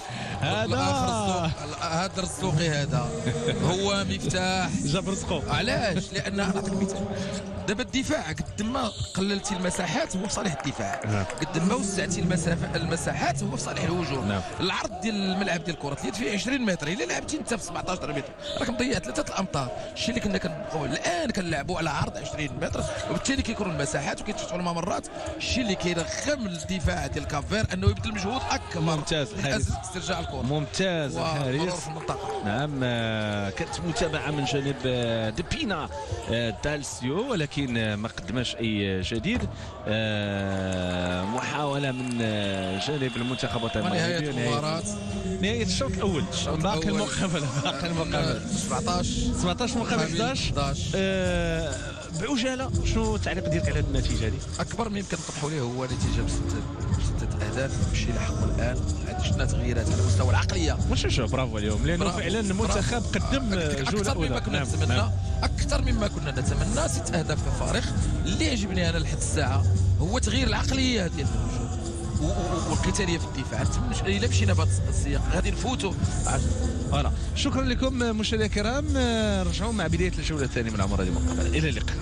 هذا الرزوقي هذا هو مفتاح جاب رزقه. علاش؟ لان نعطيك مثال. دابا الدفاع قد ما قللتي المساحات هو في صالح الدفاع، قد ما وسعتي المساحات هو في صالح الهجوم. العرض ديال الملعب ديال كره اليد فيه 20 متر، الا لعبتي انت في 17 متر راك مضيع 3 الامتار. الشيء اللي كنا كنبقاو الان كنلعبوا على عرض 20 متر، وبالتالي كيكونوا المساحات وكيتفتحوا الممرات. الشيء اللي كيرغم الدفاع ديال كافير انه يبذل مجهود اكبر. ممتاز الحارس، استرجاع الكره ممتاز الحارس في المنطقه. نعم، كانت متابعه من جانب دبينا دالسيو، ولكن ما قدماش اي جديد. محاوله من جانب المنتخب الوطني نهايه المباراه، نهايه الشوط الاول. باقي المقابله 17 مقابل 11. بعجاله شنو التعليق ديالك على هذه النتيجه هذه؟ اكبر ما يمكن نطرحوا ليه هو نتيجه بستة اهداف الشيء اللي حقه الان. شفنا تغييرات على مستوى العقليه. شوف برافو اليوم لانه فعلا المنتخب قدم جوله اولى اكثر مما كنا نتمنى 6 اهداف كفارق. اللي يعجبني انا لحد الساعه هو تغيير العقليه ديال الهجوم والقتاليه في الدفاع. الا مشينا بهذا السياق غادي نفوتوا. فوالا شكرا لكم مشاهدينا الكرام. نرجعوا مع بدايه الجوله الثانيه من عمر هذه المقابله. الى اللقاء.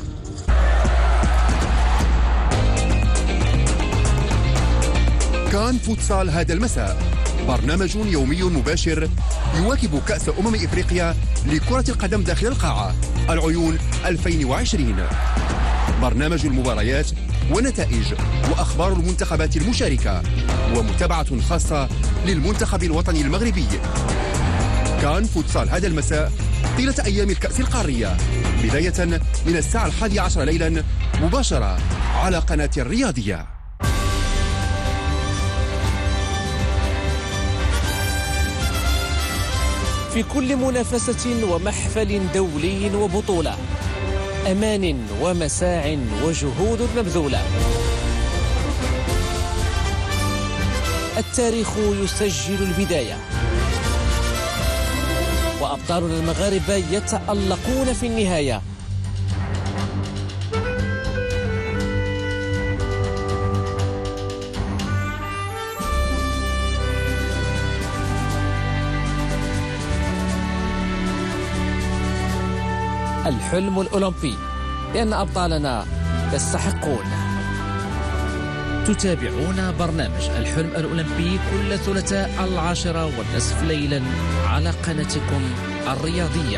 كان فوتسال هذا المساء برنامج يومي مباشر يواكب كأس إفريقيا لكرة القدم داخل القاعة العيون 2020. برنامج المباريات ونتائج وأخبار المنتخبات المشاركة ومتابعة خاصة للمنتخب الوطني المغربي. كان فوتسال هذا المساء طيلة أيام الكأس القارية بداية من الساعة 11 ليلا مباشرة على قناة الرياضية. في كل منافسة ومحفل دولي وبطولة، أمان ومساع وجهود مبذولة. التاريخ يسجل البداية، وأبطالنا المغاربة يتألقون في النهاية. الحلم الأولمبي، لأن أبطالنا يستحقون. تتابعون برنامج الحلم الأولمبي كل ثلاثاء 10:30 ليلا على قناتكم الرياضية.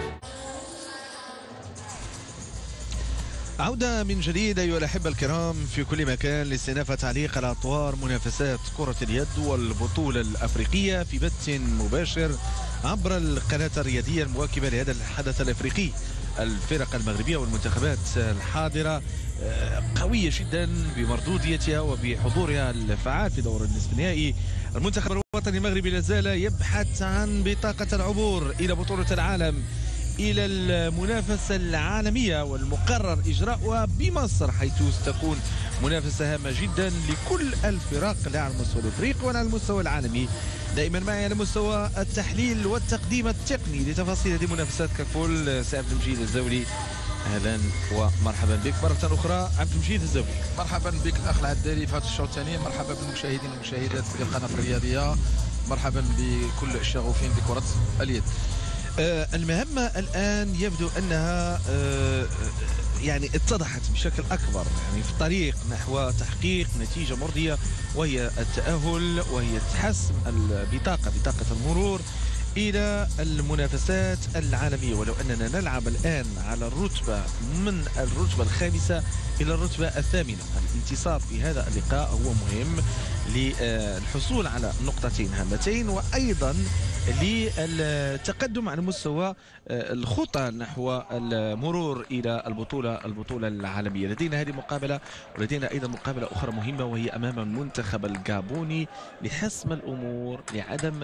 عودة من جديد أيها الأحبة الكرام في كل مكان لاستئناف تعليق على أطوار منافسات كرة اليد والبطولة الأفريقية في بث مباشر عبر القناة الرياضية المواكبة لهذا الحدث الأفريقي. الفرق المغربية والمنتخبات الحاضرة قوية جدا بمردوديتها وبحضورها الفعال في دور النصف النهائي. المنتخب الوطني المغربي لازال يبحث عن بطاقة العبور إلى بطولة العالم، إلى المنافسة العالمية والمقرر إجراؤها بمصر، حيث ستكون منافسة هامة جدا لكل الفرق لا على المستوى الافريقي ولا على المستوى العالمي. دائما معي على مستوى التحليل والتقديم التقني لتفاصيل هذه المنافسات ككل سي عبد المجيد الزولي. اهلا ومرحبا بك مرة اخرى عبد المجيد الزولي. مرحبا بك الاخ العدالي في هذا الشوط الثاني. مرحبا بالمشاهدين والمشاهدات في القناة الرياضية. مرحبا بكل الشغوفين بكرة اليد. المهمة الآن يبدو أنها يعني اتضحت بشكل أكبر، يعني في الطريق نحو تحقيق نتيجة مرضية، وهي التأهل وهي حسم بطاقة المرور إلى المنافسات العالمية. ولو أننا نلعب الآن على الرتبة من الرتبة الخامسة إلى الرتبة الثامنة، الانتصار في هذا اللقاء هو مهم للحصول على نقطتين هامتين، وأيضا للتقدم على مستوى الخطى نحو المرور إلى البطولة العالمية. لدينا هذه مقابلة ولدينا أيضا مقابلة أخرى مهمة، وهي أمام المنتخب الجابوني لحسم الأمور، لعدم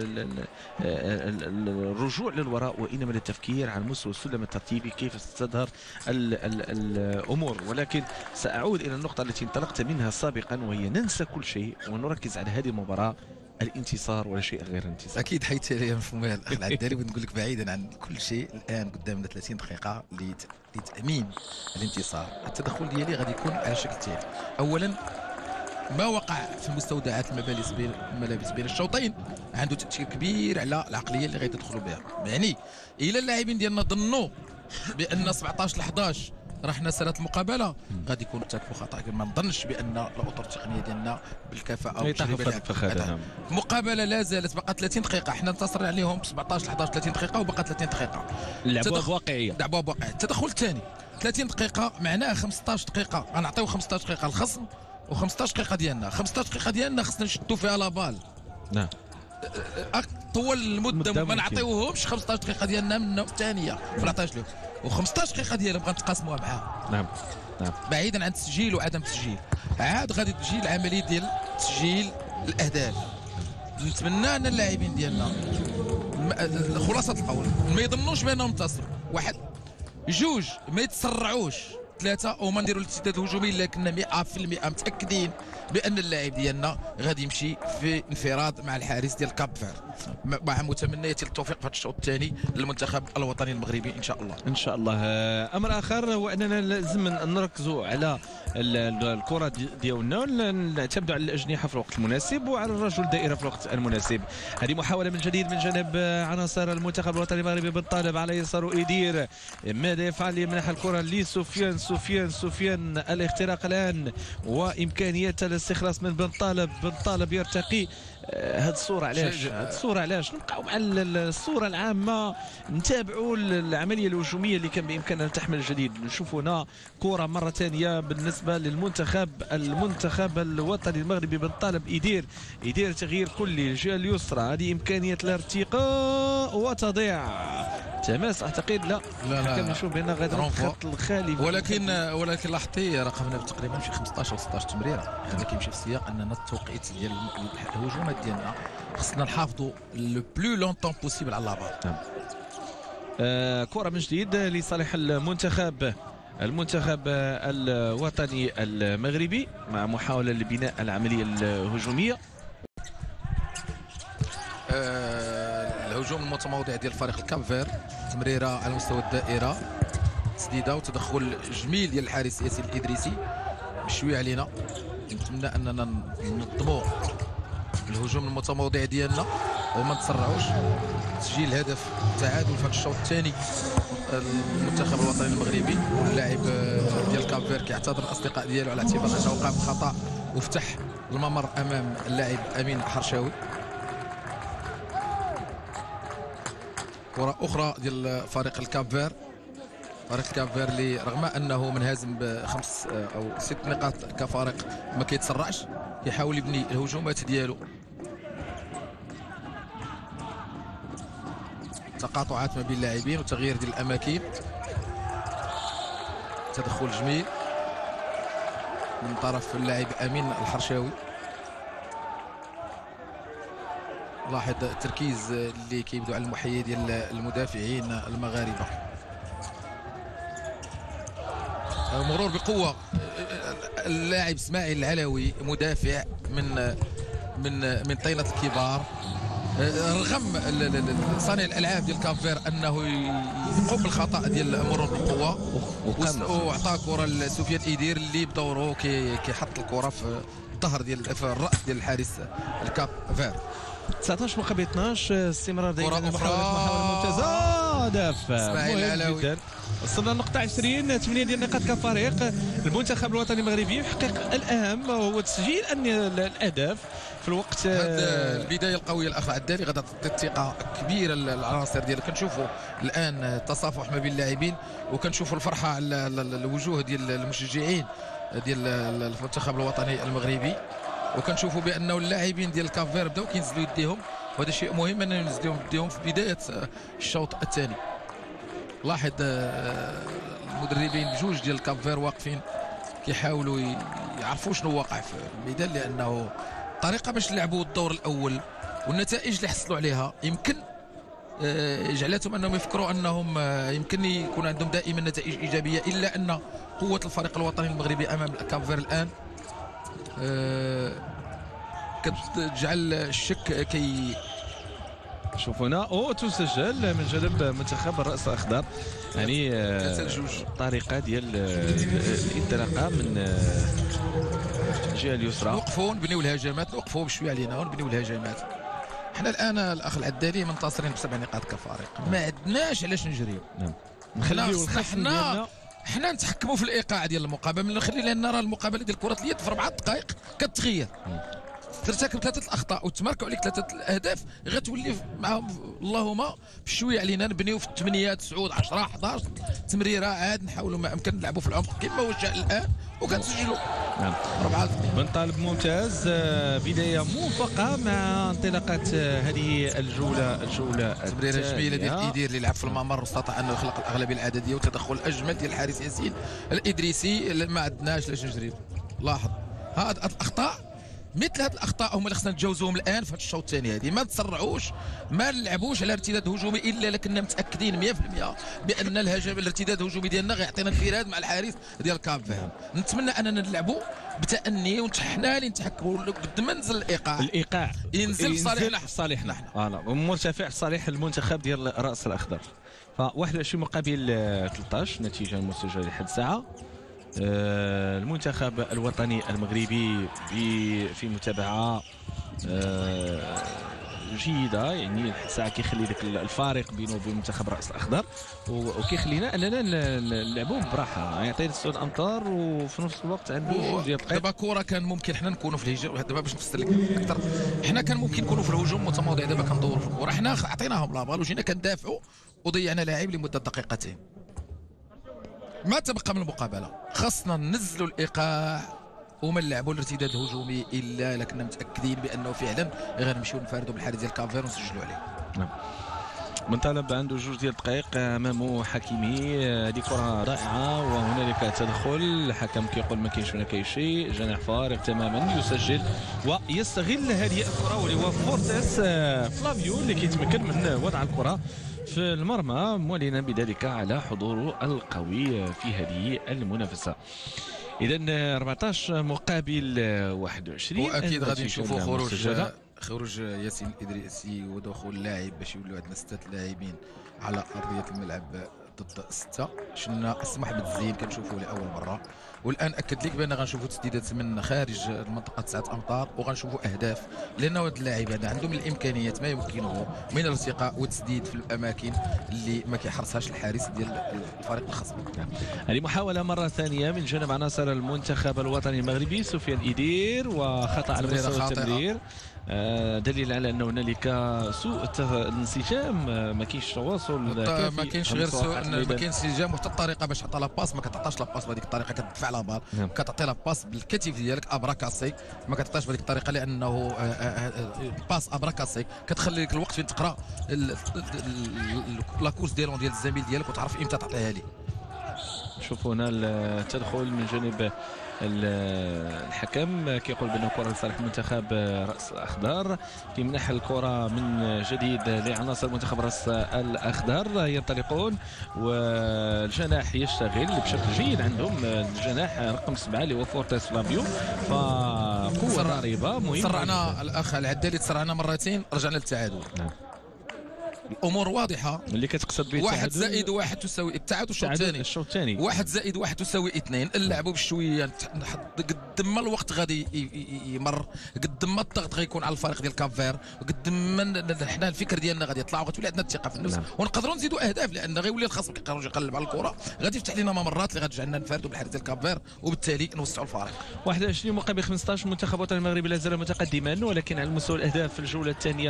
الرجوع للوراء وإنما للتفكير على مستوى السلم الترتيبي كيف ستظهر الأمور. ولكن سأعود إلى النقطة التي انطلقت منها سابقا، وهي ننسى كل شيء ونركز على هذه المباراة، الانتصار ولا شيء غير الانتصار. اكيد حيث يا مفهومها الاخ العدالي. ونقول لك بعيدا عن كل شيء الان قدامنا 30 دقيقه لتامين الانتصار. التدخل ديالي غادي يكون على الشكل التالي. اولا ما وقع في مستودعات الملابس بين الشوطين عنده تاثير كبير على العقليه اللي غيتدخلوا بها. يعني الى اللاعبين ديالنا ظنوا بان 17 ل 11 راح نسالات المقابله، غادي يكون ارتكبوا خطا. ما نظنش بان الاطر التقنيه ديالنا بالكفاءه والتجربه. المقابله لا زالت بقى 30 دقيقه، حنا انتصرنا عليهم ب 17 ل 11 30 دقيقه وبقى 30 دقيقه. لعبوا بواقعيه. التدخل الثاني 30 دقيقه معناه 15 دقيقه غنعطيو 15 دقيقه للخصم و15 دقيقه ديالنا. 15 دقيقه ديالنا خصنا نشدوا فيها لابال. نعم. طول المده ما نعطيوهمش 15 دقيقه ديالنا من الثانيه ما نعطيوش لهم، و15 دقيقه ديالهم غنتقاسموها معاهم. نعم. بعيدا عن التسجيل وعدم التسجيل، عاد غادي تجي العمليه ديال تسجيل الاهداف. نتمنى ان اللاعبين ديالنا خلاصه القول ما يظنوش بانهم انتصروا. واحد جوج ما يتسرعوش، 3 وما نديروا الارتداد الهجومي، لكن 100% متاكدين بان اللاعب ديالنا غادي يمشي في انفراد مع الحارس ديال كاب فير، مع متمنياتي التوفيق في هذا الشوط الثاني للمنتخب الوطني المغربي ان شاء الله. ان شاء الله. امر اخر هو اننا لازم نركزوا على الكره ديالنا، نعتمدوا على الاجنحه في الوقت المناسب وعلى الرجل الدائره في الوقت المناسب. هذه محاوله من جديد من جانب عناصر المنتخب الوطني المغربي بالطالب على يساره إيدير. ماذا يفعل؟ يمنح الكره لسفيان الاختراق الان وامكانيه الاستخلاص من بن طالب يرتقي. هذه الصوره علاش نبقاو مع الصوره العامه، نتابعوا العمليه الهجوميه اللي كان بامكاننا ان تحمل الجديد. نشوف هنا كره مره ثانيه بالنسبه للمنتخب الوطني المغربي بن طالب إيدير تغيير كلي الجهه اليسرى. هذه امكانيه الارتقاء وتضيع تماس. اعتقد لا كنشوف بان غادي الخط الخالي، ولكن لاحظتي رقمنا تقريبا شي 15 او 16 تمريره. هذا كيمشي في السياق اننا التوقيت ديال الهجومات ديالنا خصنا نحافظوا لو بلو لونطون بوسيبل على لابال. كره من جديد لصالح المنتخب الوطني المغربي مع محاوله لبناء العمليه الهجوميه. الهجوم المتموضع ديال فريق الكاب فير، تمريره على مستوى الدائره، تسديده وتدخل جميل ديال الحارس ياسين الإدريسي. بشويه علينا، نتمنى اننا ننظموا الهجوم المتموضع ديالنا وما نتسرعوش. تسجيل هدف تعادل في الشوط الثاني المنتخب الوطني المغربي، واللاعب ديال كاب فير كيعتذر الاصدقاء ديالو على اعتبار انه قام بخطا وفتح الممر امام اللاعب امين حرشاوي. كرة أخرى ديال فريق الكاب فير، اللي رغم أنه منهزم ب5 أو 6 نقاط كفريق ما كيتسرعش، كيحاول يبني الهجومات ديالو. تقاطعات ما بين اللاعبين وتغيير ديال الأماكن، تدخل جميل من طرف اللاعب أمين الحرشاوي. لاحظ التركيز اللي كيبدو على المحيي ديال المدافعين المغاربه. مرور بقوه اللاعب اسماعيل العلوي مدافع من طينه الكبار، رغم صانع الالعاب ديال كافير انه يقوم بالخطا ديال مرور بالقوه، وعطى كره لسفيان إيدير اللي بدوره كيحط الكره في الظهر في الراس ديال الحارس الكاب فير. 19 مقابل 12 استمرار دائما محاولة ممتازة. هدف مهم جدا. وصلنا لنقطة 20 8 ديال النقاط كفريق. المنتخب الوطني المغربي يحقق الأهم وهو تسجيل الأهداف في الوقت. البداية القوية الأخ عدالي غادا تعطي ثقة كبيرة للعناصر ديالها. كنشوفوا الآن تصافح ما بين اللاعبين، وكنشوفوا الفرحة على الوجوه ديال المشجعين ديال المنتخب الوطني المغربي، وكنشوفوا بانه اللاعبين ديال كافير بداو كينزلوا يديهم، وهذا شيء مهم اننا ننزلوا يديهم في بدايه الشوط الثاني. لاحظ المدربين بجوج ديال كافير واقفين كيحاولوا يعرفوا شنو واقع في الميدان، لانه الطريقه باش لعبوا الدور الاول والنتائج اللي حصلوا عليها يمكن جعلتهم انهم يفكروا انهم يمكن يكون عندهم دائما نتائج ايجابيه، الا ان قوه الفريق الوطني المغربي امام كافير الان كتجعل الشك شوف هنا تسجل من جانب منتخب الراس الاخضر، يعني الطريقه ديال الانطلاقه من الجهه اليسرى. نوقفوا نبنيو الهجمات، نوقفوا بشويه علينا ونبنيو الهجمات. احنا الان الاخ العدالي منتصرين ب7 نقاط كفريق، ما عندناش علاش نجريو. نخليو حنا نتحكموا في الايقاع ديال المقابله، نخلي لان نرى المقابله ديال كره اليد في 4 دقائق كتغير، ترتكب 3 الاخطاء وتماركوا عليك 3 الاهداف، غتولي معاهم اللهم بشويه علينا نبنيو في 8 9 10 11 تمريره، عاد نحاولوا ما امكن نلعبوا في العمق كما هو جاء الان وكنسجلوا. 4 بن طالب ممتاز، بدايه موفقه مع انطلاقه هذه الجوله تمريره جميله ديال إيدير اللي لعب في الممر واستطاع انه يخلق الاغلبيه العدديه، وتدخل اجمل ديال الحارس ياسين الإدريسي. ما عندناش لاش نجريو. لاحظ هاد الاخطاء مثل هذه الاخطاء هما اللي خصنا نتجاوزوهم الان في هذا الشوط الثاني. هذه ما تسرعوش، ما نلعبوش على ارتداد هجومي الا لكننا متاكدين 100% بان الارتداد الهجومي ديالنا غيعطينا انفراد مع الحارس ديال كاب فيرد. نتمنى اننا نلعبوا بتأني ونتحنا لي نتحكموا قد ما نزل الايقاع ينزل في صالحنا فوالا مرتفع في صالح المنتخب ديال الراس الاخضر. ف 21 مقابل 13 نتيجه المسجله لحد الساعه. المنتخب الوطني المغربي في متابعه جيده، يعني لحد الساعه كيخلي ذاك الفارق بينه وبين المنتخب الراس الاخضر وكيخلينا اننا نلعبوا براحه، يعطينا 6 امتار وفي نفس الوقت عنده جوج ديال الدقائق. دابا كره كان ممكن حنا نكونوا في الهجوم، دابا باش نفسر لك اكثر، حنا كان ممكن نكونوا في الهجوم متماضي، دابا كندوروا في الكره، حنا عطيناهم لا بال وجينا كندافعوا وضيعنا لاعب لمده دقيقتين. ما تبقى من المقابله خاصنا ننزلوا الايقاع وما نلعبوا الارتداد الهجومي الا لكنا متاكدين بانه فعلا غنمشيو نفاردوا بالحارس ديال كافير ونسجلوا عليه. نعم. منطلب عنده جوج ديال الدقائق امامه حكيمي، هذه كره رائعه وهنالك تدخل، الحكم كيقول ما كاينش هناك اي شيء، جناح فارغ تماما يسجل ويستغل هذه الكره واللي هو فورتيس فلافيو اللي كيتمكن من وضع الكره في المرمى، معلنا بذلك على حضوره القوي في هذه المنافسه. اذا 14 مقابل 21 واكيد غادي نشوفوا خروج ياسين الادريسي ودخول لاعب باش يولوا عندنا 6 لاعبين على ارضيه الملعب ضد 6. شفنا اسمح بالزين كنشوفوه لاول مره، والان اكد لك بان غنشوفوا تسديدات من خارج المنطقه 9 امتار وغنشوفوا اهداف، لان هاد اللاعب هذا عندهم الامكانيات ما يمكنه من الارتقاء والتسديد في الاماكن اللي ما كيحرصهاش الحارس ديال الفريق الخصم. هذه محاوله مره ثانيه من جانب عناصر المنتخب الوطني المغربي، سفيان إيدير وخطا على مستوى التمرير، دليل على انه هنالك سوء الانسجام، ما كاينش تواصل، ما كاينش غير سوء، ما كاينش انسجام، وحتى الطريقه باش تعطى لا باس ما كتعطاش لا باس بهذيك الطريقه، كتدفع لا بال كتعطي لا باس بالكتف ديالك ابراكاسي، ما كتعطيش بهذيك الطريقه لانه باس ابراكاسي كتخلي لك الوقت فين تقرا لا كورس ديال الزميل ديالك وتعرف امتى تعطيها ليه. شوفوا هنا التدخل من جانب الحكم كيقول بأنه كرة لصالح المنتخب رأس الأخضر، تمنح الكرة من جديد لعناصر منتخب رأس الأخضر، ينطلقون والجناح يشتغل بشكل جيد، عندهم الجناح رقم 7 اللي هو فورتيس فلافيو، فقوة ضاربة مهمة. تسرعنا الأخ العدالي، تسرعنا مرتين رجعنا للتعادل. نعم. الامور واضحه اللي كتقصد به 1 زائد 1 تساوي التعادل. الشوط الثاني 1 زائد 1 تساوي 2. نلعبوا بشويه قد ما الوقت غادي يمر، قد ما الضغط غيكون على الفريق ديال كافير، قد ما حنا الفكر ديالنا غادي يطلع وغتولي عندنا الثقه في النفس، ونقدروا نزيدوا اهداف، لان غيولي الخصم كيقرر يقلب على الكره، غادي يفتح لنا ممرات اللي غتجعلنا نفردوا بالحارس ديال كافير وبالتالي نوسعوا الفارق. 21 مقابل 15. المنتخب الوطني المغربي لا زال متقدما، ولكن على مستوى الاهداف في الجوله الثانيه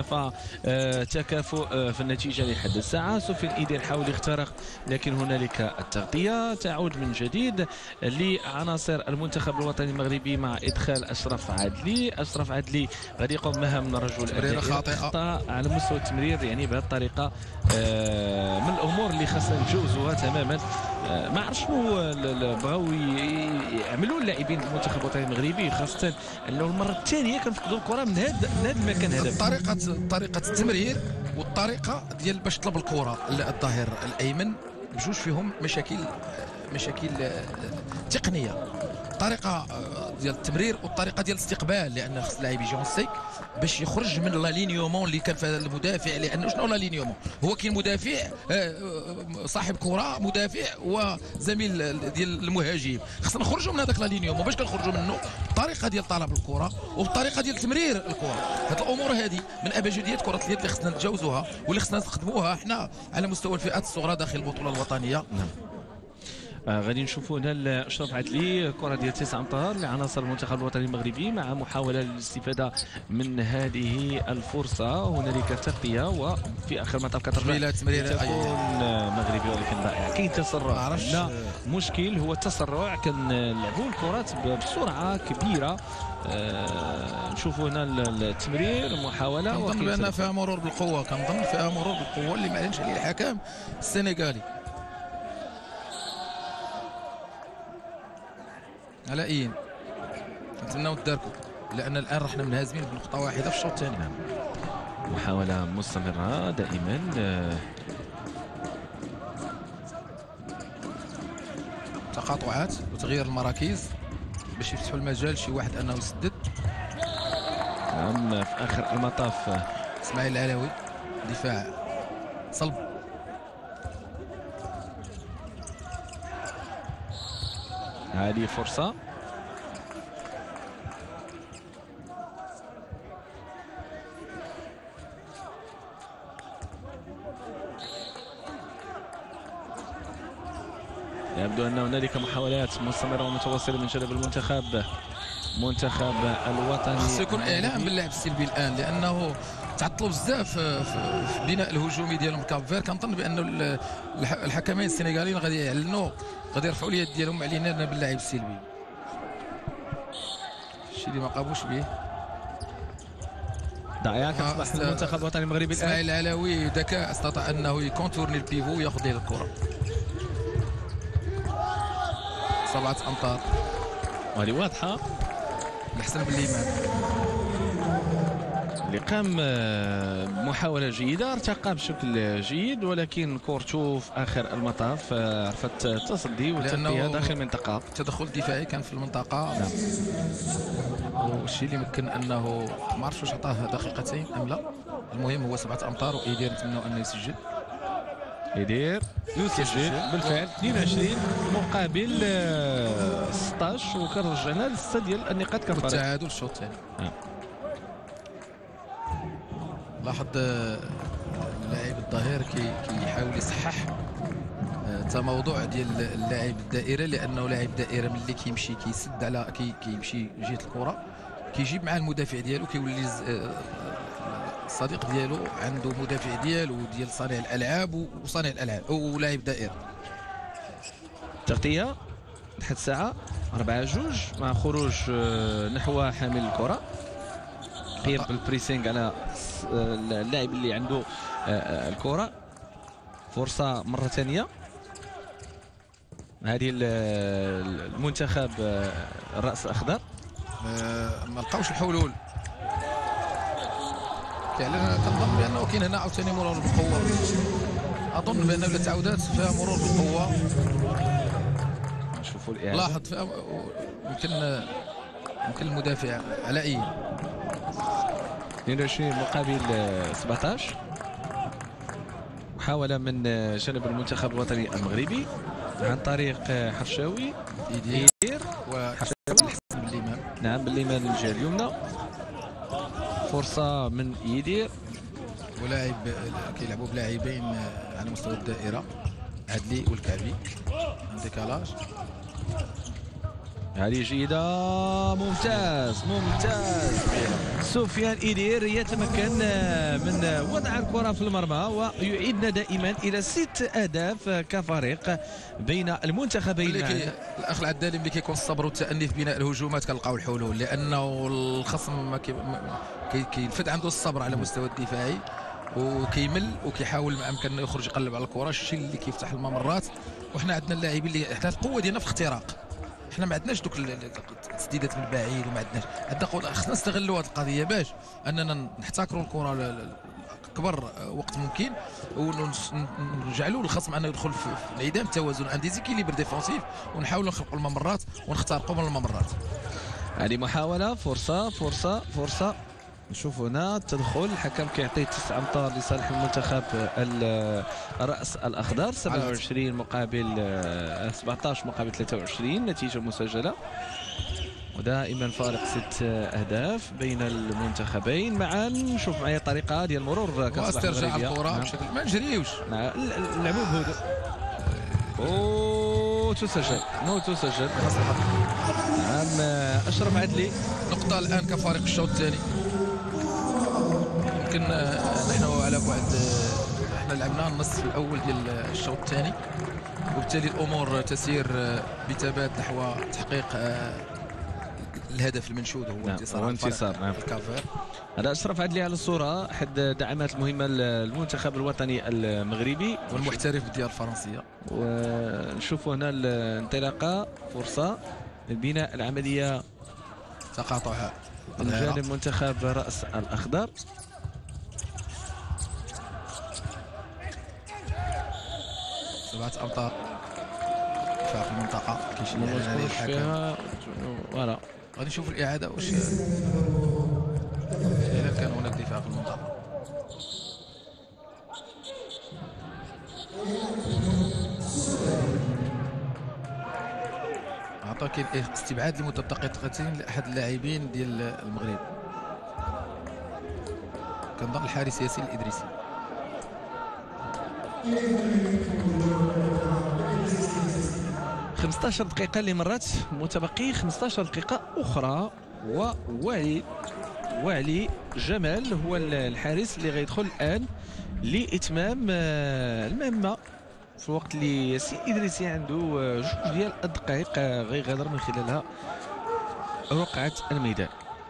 فتكافؤ في النتيجه لحد الساعه. سفيان إيدير حاول يخترق لكن هنالك التغطيه، تعود من جديد لعناصر المنتخب الوطني المغربي مع ادخال اشرف عدلي غادي يقوم مهام من الرجل خاطئه على مستوى التمرير، يعني بهذه الطريقه من الامور اللي خاصنا نتجاوزوها تماما. ما عرفش شنو بغاو يعملوا اللاعبين المنتخب الوطني المغربي، خاصه انه المره الثانيه كنفقدوا الكره من هذا المكان هذا. طريقه التمرير والطريقه ديال باش طلب الكره الظهير الايمن بجوج فيهم مشاكل تقنيه، الطريقه ديال التمرير والطريقه ديال الاستقبال، لان خص اللاعب يجي اونسيك باش يخرج من لا لينيومون اللي كان في المدافع، لانه شنو لا لينيومون؟ هو كاين مدافع صاحب كره مدافع وزميل ديال المهاجم، خصنا نخرجوا من هذاك لا لينيومون. باش كنخرجوا منه الطريقه ديال طلب الكره والطريقه ديال تمرير الكره، هاد الامور هذه من ابجديات كره اليد اللي خصنا نتجاوزوها واللي خصنا نستخدموها احنا على مستوى الفئات الصغرى داخل البطوله الوطنيه. غادي نشوفوا هنا اشرف عدلي، كره ديال 9 امتار لعناصر المنتخب الوطني المغربي مع محاوله للاستفاده من هذه الفرصه. هنالك تغطيه وفي اخر مطاف كترجع تكون مغربي ولكن رائع. كاين تسرع، لا مشكل هو التسرع، كنلعبوا الكرات بسرعه كبيره. نشوفوا هنا التمرير محاوله، كنظن بان فيها مرور بالقوه، كنظن فيها مرور بالقوه اللي ما علمش عليه الحكم السنغالي. على اين نتمناو تداركوا لان الان رحنا منهزمين بنقطه واحده في الشوط الثاني. محاولة مستمرة دائما. تقاطعات وتغيير المراكز باش يفتحوا المجال شي واحد انه يسدد. نعم، في اخر المطاف اسماعيل العلوي دفاع صلب. هذه فرصة. يبدو أن هنالك محاولات مستمرة ومتواصلة من جانب المنتخب الوطني. خصو يكون اعلام باللعب السلبي الان، لانه تعطلوا بزاف في بناء الهجومي ديالهم كاب فير. كنظن بانه الحكمين السنغاليين غادي يعلنوا، غادي يرفعوا اليد ديالهم علينا باللعب السلبي، الشيء اللي ما قابوش به. دعايا كتصبح المنتخب الوطني المغربي الان. اسماعيل العلوي ذكاء استطاع انه يكونتورني البيفو وياخذ ديال الكره. 7 أمتار وهذه واضحة. الحسن بالليمان اللي قام بمحاولة جيدة، ارتقى بشكل جيد، ولكن كورتو في آخر المطاف عرفت التصدي والتغطية داخل المنطقة. التدخل الدفاعي كان في المنطقة. نعم. والشيء اللي ممكن أنه ما عرفتش واش عطاه دقيقتين أم لا. المهم هو 7 أمتار وإيدير نتمنوا أنه يسجل. إيدير يسجل بالفعل 22 مقابل 16، وكان رجعنا للسته ديال النقاط كفرق. والتعادل الشوط الثاني. لاحظ اللاعب الظهير كيحاول يصحح تموضع ديال اللاعب الدائره، لانه لاعب دائره ملي كيمشي كيسد على كيمشي جهه الكره كيجيب مع المدافع ديالو، كيولي الصديق ديالو عنده مدافع ديالو ديال صانع الالعاب وصانع الالعاب ولاعب دائره. تغطيه لحد الساعه 4-2 مع خروج نحو حامل الكره. قيم بالبريسينغ على اللاعب اللي عنده الكره. فرصه مره ثانيه. هذه المنتخب الراس الاخضر ما لقاوش الحلول. فعلا كنظن بانه كاين هنا عاوتاني مرور بالقوه. اظن بانه الا تعاودات فيها مرور بالقوه. نشوفوا الاعاده. لاحظ فيها يمكن المدافع علائي 22 مقابل 17. محاولة من جانب المنتخب الوطني المغربي عن طريق حرشاوي إيدير وحسن بالليمان. نعم بالليمان من الجهة اليمنى. فرصة من إيدير ولاعب كيلعبوا بلاعبين على مستوى الدائرة، عدلي والكعبي. ديكالاج. هذه جيدة. ممتاز. سفيان إيدير يتمكن من وضع الكرة في المرمى ويعيدنا دائما إلى 6 أهداف كفريق بين المنتخبين. الأخ العدالي ملي كيكون الصبر والتأني في بناء الهجومات كنلقاو الحلول، لأنه الخصم كينفد عنده الصبر على مستوى الدفاعي وكيمل وكيحاول ما امكن يخرج يقلب على الكره، الشيء اللي كيفتح الممرات. وحنا عندنا اللاعبين اللي حنا القوه ديالنا في اختراق. حنا ما عندناش دوك التسديدات من بعيد، وما عندنا خصنا نستغلوا هذه القضيه باش اننا نحتكروا الكره اكبر وقت ممكن، ونجعلوا الخصم انه يدخل في انعدام التوازن، ان ديزيكيليبر ديفونسيف، ونحاولوا نخلقوا الممرات ونخترقوا من الممرات. هذه محاوله. فرصه نشوف هنا التدخل. الحكم كيعطي 9 أمتار لصالح المنتخب الرأس الأخضر. 27 مقابل 17 مقابل 23 نتيجة مسجلة، ودائما فارق 6 أهداف بين المنتخبين معا. نشوف معايا الطريقة ديال المرور واسترجاع الكرة بشكل ما نجريوش، نلعبوا بهدوء. تسجل نعم. أشرف عدلي نقطة الآن كفريق الشوط الثاني. يمكن نحن على بعد، احنا لعبنا النصف الأول ديال الشوط الثاني، وبالتالي الأمور تسير بثبات نحو تحقيق الهدف المنشود هو انتصار نعم. الكافير. هذا أشرف عدلي على الصورة، أحد الدعامات المهمة للمنتخب الوطني المغربي والمحترف بالديار الفرنسية. ونشوف هنا الانطلاقة، فرصة لبناء العملية تقاطع من جانب منتخب رأس الأخضر. سبعة أمتار في المنطقة كيشيل على فيها فوالا. غادي نشوف الإعادة واش إذا كان هناك دفاع في المنطقة. عطا كاين استبعاد لمدة دقيقتين لأحد اللاعبين ديال المغرب، كنظن الحارس ياسين الإدريسي. خمسطاش دقيقة اللي مرات، متبقي 15 دقيقة أخرى. وعلي جمال هو الحارس اللي غيدخل الآن لإتمام المهمة في الوقت اللي ياسين إدريسي عنده جوج ديال الدقائق غيغادر من خلالها رقعة الميدان.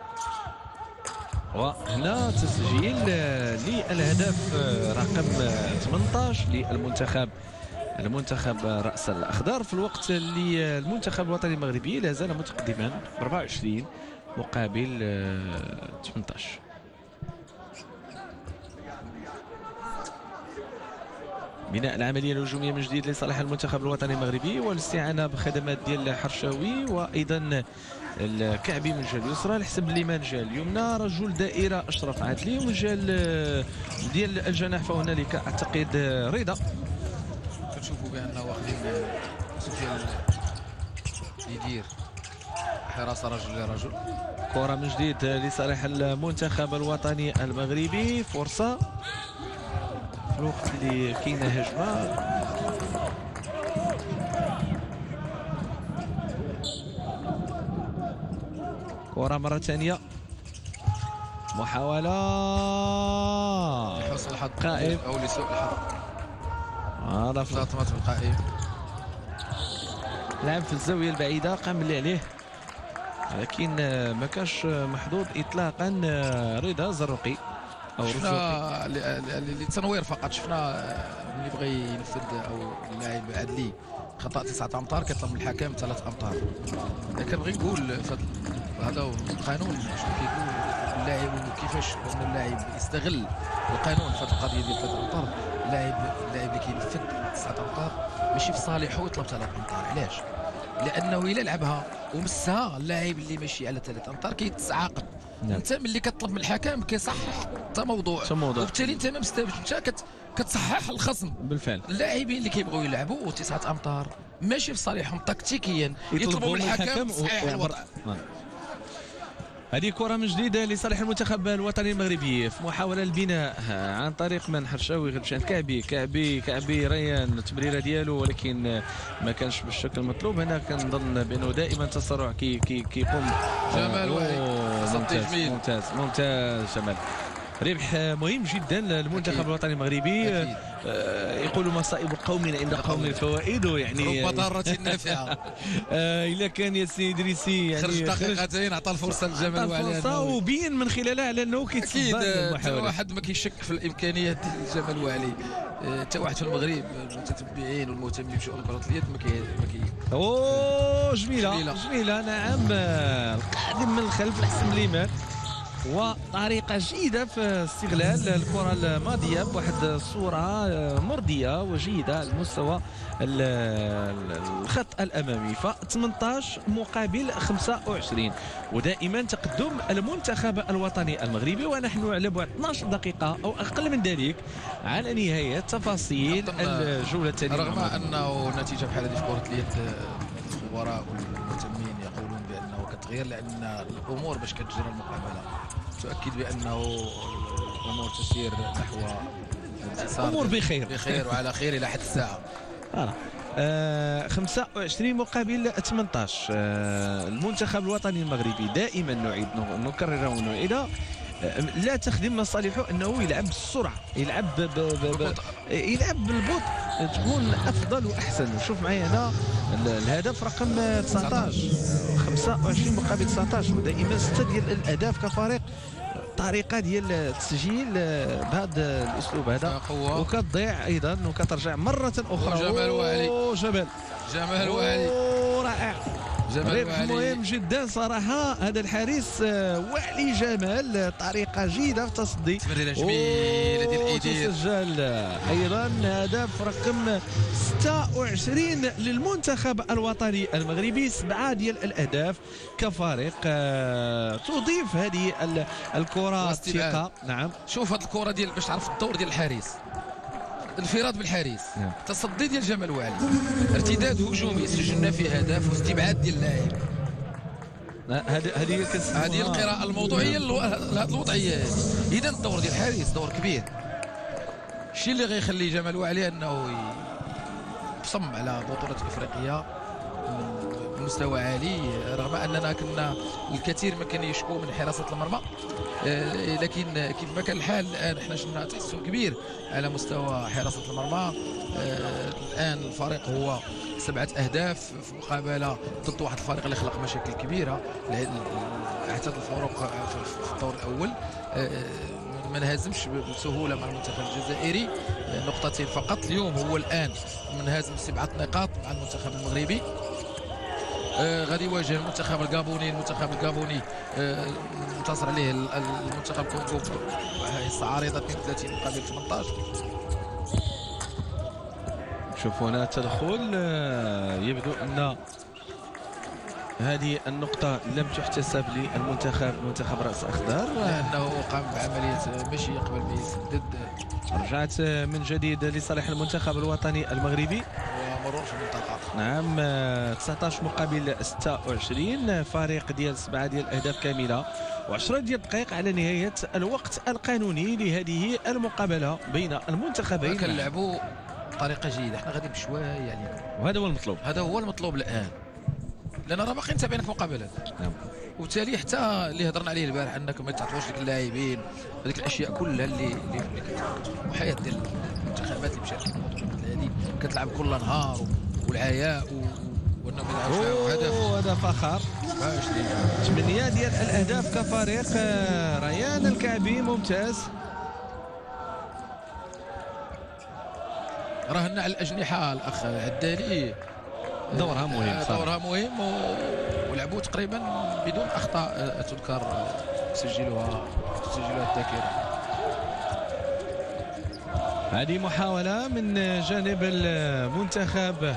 وهنا تسجيل للهدف رقم 18 للمنتخب رأس الأخضر، في الوقت اللي المنتخب الوطني المغربي لا زال متقدما ب 24 مقابل 18. بناء العملية الهجومية من جديد لصالح المنتخب الوطني المغربي، والاستعانة بخدمات ديال حرشاوي وأيضا الكعبي من الجهه اليسرى، الحسب اليمين الجهه اليمنى، رجل دائره اشرف عدلي، ومن الجهه ديال الجناح فهنالك اعتقد رضا. كنشوفوا بانه واخدين سفيان يدير حراسه رجل لرجل. كره من جديد لصالح المنتخب الوطني المغربي، فرصه في الوقت اللي كاينه هجمه. كرة مرة ثانية، محاولة لحسن الحظ قائم أو لسوء الحظ. هذا فاطمة القائم لعب في الزاوية البعيدة، قام اللي عليه لكن ما كانش محظوظ إطلاقا رضا زرقي أو شفنا للتنوير فقط. شفنا اللي بغى ينفذ أو اللاعب عدلي خطأ 9 أمتار كيطلب من الحكم 3 أمتار. كنبغي نقول هذا القانون شنو كيقول اللاعب وكيفاش ان اللاعب يستغل القانون في هذه القضيه ديال 3 امتار. اللاعب اللي كينفذ 9 امتار ماشي في صالحه يطلب 3 امتار. علاش؟ لانه الا لعبها ومسها اللاعب اللي ماشي على 3 امتار كيتعاقب. انت ملي كتطلب من الحكم كيصحح حتى موضوع، وبالتالي انت ما مستافدش، انت كتصحح الخصم. بالفعل اللاعبين اللي كيبغيو يلعبوا 9 امتار ماشي في صالحهم تكتيكيا يطلبوا من الحكم تصحيح الوضع. هذه كرة من جديد لصالح المنتخب الوطني المغربي في محاولة البناء عن طريق من حرشاوي غير مشان كعبي ريان التمريرة ديالو، ولكن ما كانش بالشكل المطلوب. هنا كنظن بانه دائما تسرع كيقوم جمال ممتاز جمال. ربح مهم جدا للمنتخب الوطني المغربي. يقول مصائب قومنا عند قوم الفوائد، يعني رب ضارة نافعة. الا كان ياسين إدريسي يعني خرج دقيقتين عطى الفرصه لجمال وعلي، وبين من خلالها على انه كيتصدى المحاولة. واحد ما كيشك في الامكانيات ديال جمال وعلي، حتى واحد في المغرب المتتبعين والمهتمين بشؤون كرة اليد ما كي اوه جميلة نعم. القادم من الخلف الحسن اليمين، وطريقة جيدة في استغلال الكرة الماضية بواحد الصورة مرضية وجيدة على مستوى الخط الأمامي. ف 18 مقابل 25، ودائما تقدم المنتخب الوطني المغربي، ونحن على بعد 12 دقيقة أو أقل من ذلك على نهاية تفاصيل الجولة الثانية. رغم أنه نتيجة بحال هذه في كرة اليد الخبراء والمهتمين يقولون بأنه كتغير، لأن الأمور باش كتجرى المقابلة تؤكد بأنه الأمور تسير نحو الانتصار، أمور بخير وعلى خير إلى حد الساعة. 25 مقابل 18. المنتخب الوطني المغربي دائما نكرر ونعيد لا تخدم مصالحه انه يلعب بالسرعه، يلعب بالبطء تكون افضل واحسن. شوف معايا هنا الهدف رقم 19 25 مقابل 19، ودائما 6 ديال الاهداف كفريق. طريقه ديال التسجيل بهذا الاسلوب هذا وكتضيع ايضا وكترجع مره اخرى. جمال وعلي جمال وعلي رائع ربح مهم جدا صراحه. هذا الحارس وعلي جمال طريقه جيده في التصدي، تمريره جميله ديال الايدي، سجل ايضا هدف رقم 26 للمنتخب الوطني المغربي. 7 ديال الاهداف كفريق تضيف هذه الكره ثقه. نعم شوف هذه الكره ديال باش تعرف الدور ديال الحارس، انفراد بالحارس، تصدي ديال جمال وعلي، ارتداد هجومي سجلنا فيه هدف، واستبعاد ديال اللاعب. هذه القراءة الموضوعية لهذه الوضعية. إذا الدور ديال الحارس دور كبير. الشيء اللي غيخلي جمال وعلي أنه يصم على بطولة إفريقيا بمستوى عالي، رغم أننا كنا الكثير ما كان يشكو من حراسة المرمى، لكن كيف ما كان الحال الآن احنا شفنا تحسن كبير على مستوى حراسة المرمى. الآن الفريق هو 7 أهداف في مقابلة ضد واحد الفريق اللي خلق مشاكل كبيرة، اعتاد الفروق في الدور الأول، ما انهزمش بسهولة مع المنتخب الجزائري، نقطتين فقط. اليوم هو الآن منهزم 7 نقاط مع المنتخب المغربي. غادي يواجه المنتخب الغابوني. المنتخب الغابوني انتصر عليه المنتخب كونغو عريضة 32 مقابل 18. شوفوا هنا تدخل، يبدو ان هذه النقطة لم تحتسب للمنتخب رأس أخضر، لأنه قام بعملية مشي قبل ما يسدد. رجعت من جديد لصالح المنتخب الوطني المغربي ومرور في المنطقة. نعم 19 مقابل 26، فارق ديال 7 ديال الأهداف كاملة و10 ديال الدقائق على نهاية الوقت القانوني لهذه المقابلة بين المنتخبين. كنلعبوا بطريقة جيدة، احنا غادي بشوية يعني، وهذا هو المطلوب. هذا هو المطلوب الآن، لأن راه باقيين تابعين في مقابلات. نعم. وبالتالي حتى اللي هضرنا عليه البارح انكم ما تعرفوش ديك اللاعبين، هذيك الاشياء كلها اللي وحياه ديال المنتخبات اللي مشات هذه كتلعب كل نهار، والعياء وانهم يلعبوا هدف اخر. 8 ديال الاهداف كفريق. ريان الكعبي ممتاز. راهنا على الاجنحه الاخ عدالي، دورها مهم ولعبوا تقريبا بدون اخطاء تذكر تسجلها الذاكره. هذه محاوله من جانب المنتخب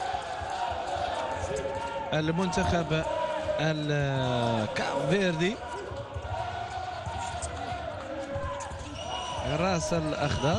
الكابفيردي، الراس الاخضر،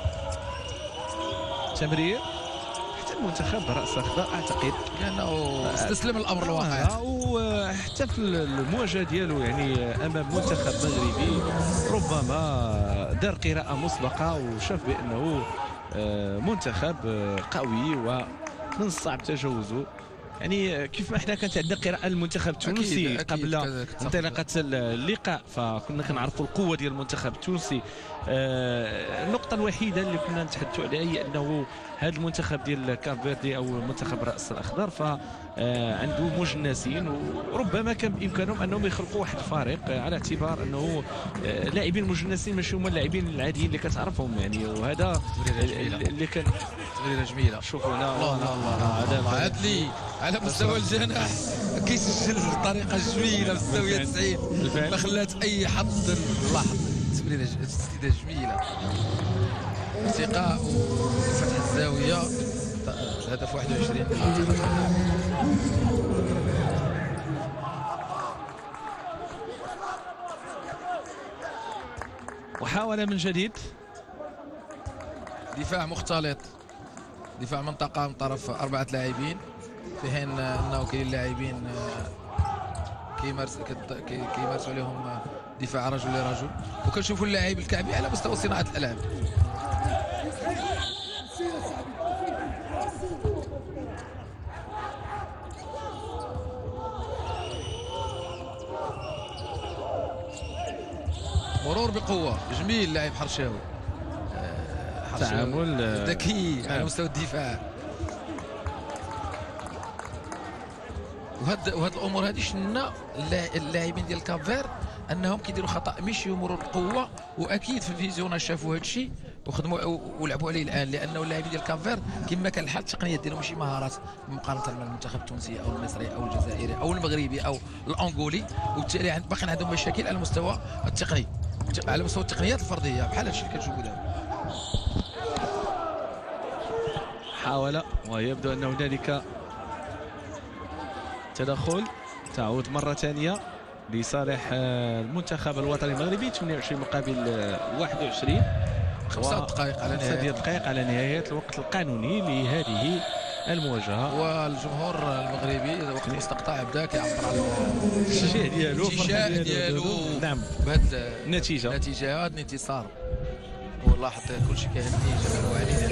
تمرير. المنتخب رأس أخضر أعتقد لأنه استسلم الأمر الواقع، وحتى في المواجهة ديالو يعني أمام منتخب مغربي ربما دار قراءة مسبقة وشاف بأنه منتخب قوي ومن الصعب تجاوزه. يعني كيف ما احنا كانت عندنا قراءة المنتخب التونسي قبل انطلاقة اللقاء، فكنا كنعرفوا القوة ديال المنتخب التونسي. النقطة الوحيدة اللي كنا نتحدثوا عليها هي أنه هذا المنتخب ديال كابفيردي أو المنتخب الرأس الأخضر فعنده مجنسين، وربما كان بإمكانهم أنهم يخلقوا واحد الفارق، على اعتبار أنه لاعبين مجنسين ماشي هما اللاعبين العاديين اللي كتعرفهم يعني. وهذا اللي كان تمريرة جميلة. شوفوا هنا الله عادلي على مستوى الجناح كيسجل بطريقة جميلة مستوية 90 ما خلات أي حظ لحظة. تسديدة جميلة، ثقة وفتح الزاوية. الهدف 21 للمنتخب. محاولة من جديد، دفاع مختلط، دفاع منطقة من طرف 4 لاعبين، في حين أنه كاين لاعبين كيمارسوا عليهم دفاع رجل لرجل. وكنشوفوا اللاعب الكعبي على مستوى صناعة الألعاب. مرور بقوة جميل لاعب حرشاوي، تعامل ذكي على مستوى الدفاع. وهاد الامور هذه شفنا اللاعبين ديال كابفير انهم كيديروا خطا مش يمروا بقوه، واكيد في الفيزيون شافوا هذا الشيء وخدموا ولعبوا عليه الان، لانه اللاعبين ديال كافير كما كان الحال التقنيات ديالهم ماشي مهارات مقارنه مع المنتخب التونسي او المصري او الجزائري او المغربي او الانغولي، وبالتالي باقي عندهم مشاكل على المستوى التقني، على مستوى التقنيات الفرديه بحال هادشي اللي كنشوفوا دابا. حاول ويبدو ان هنالك تدخل. تعود مره ثانيه لصالح المنتخب الوطني المغربي. 28 مقابل 21. 5 دقائق على نهاية 5 دقائق على نهاية الوقت القانوني لهذه المواجهة. والجمهور المغربي وقت المستقطع بدا كيعبر على التشجيع ديالو نعم بهذه النتيجة. هذا الانتصار. ولاحظ كل شيء كيهني جمال وعلي.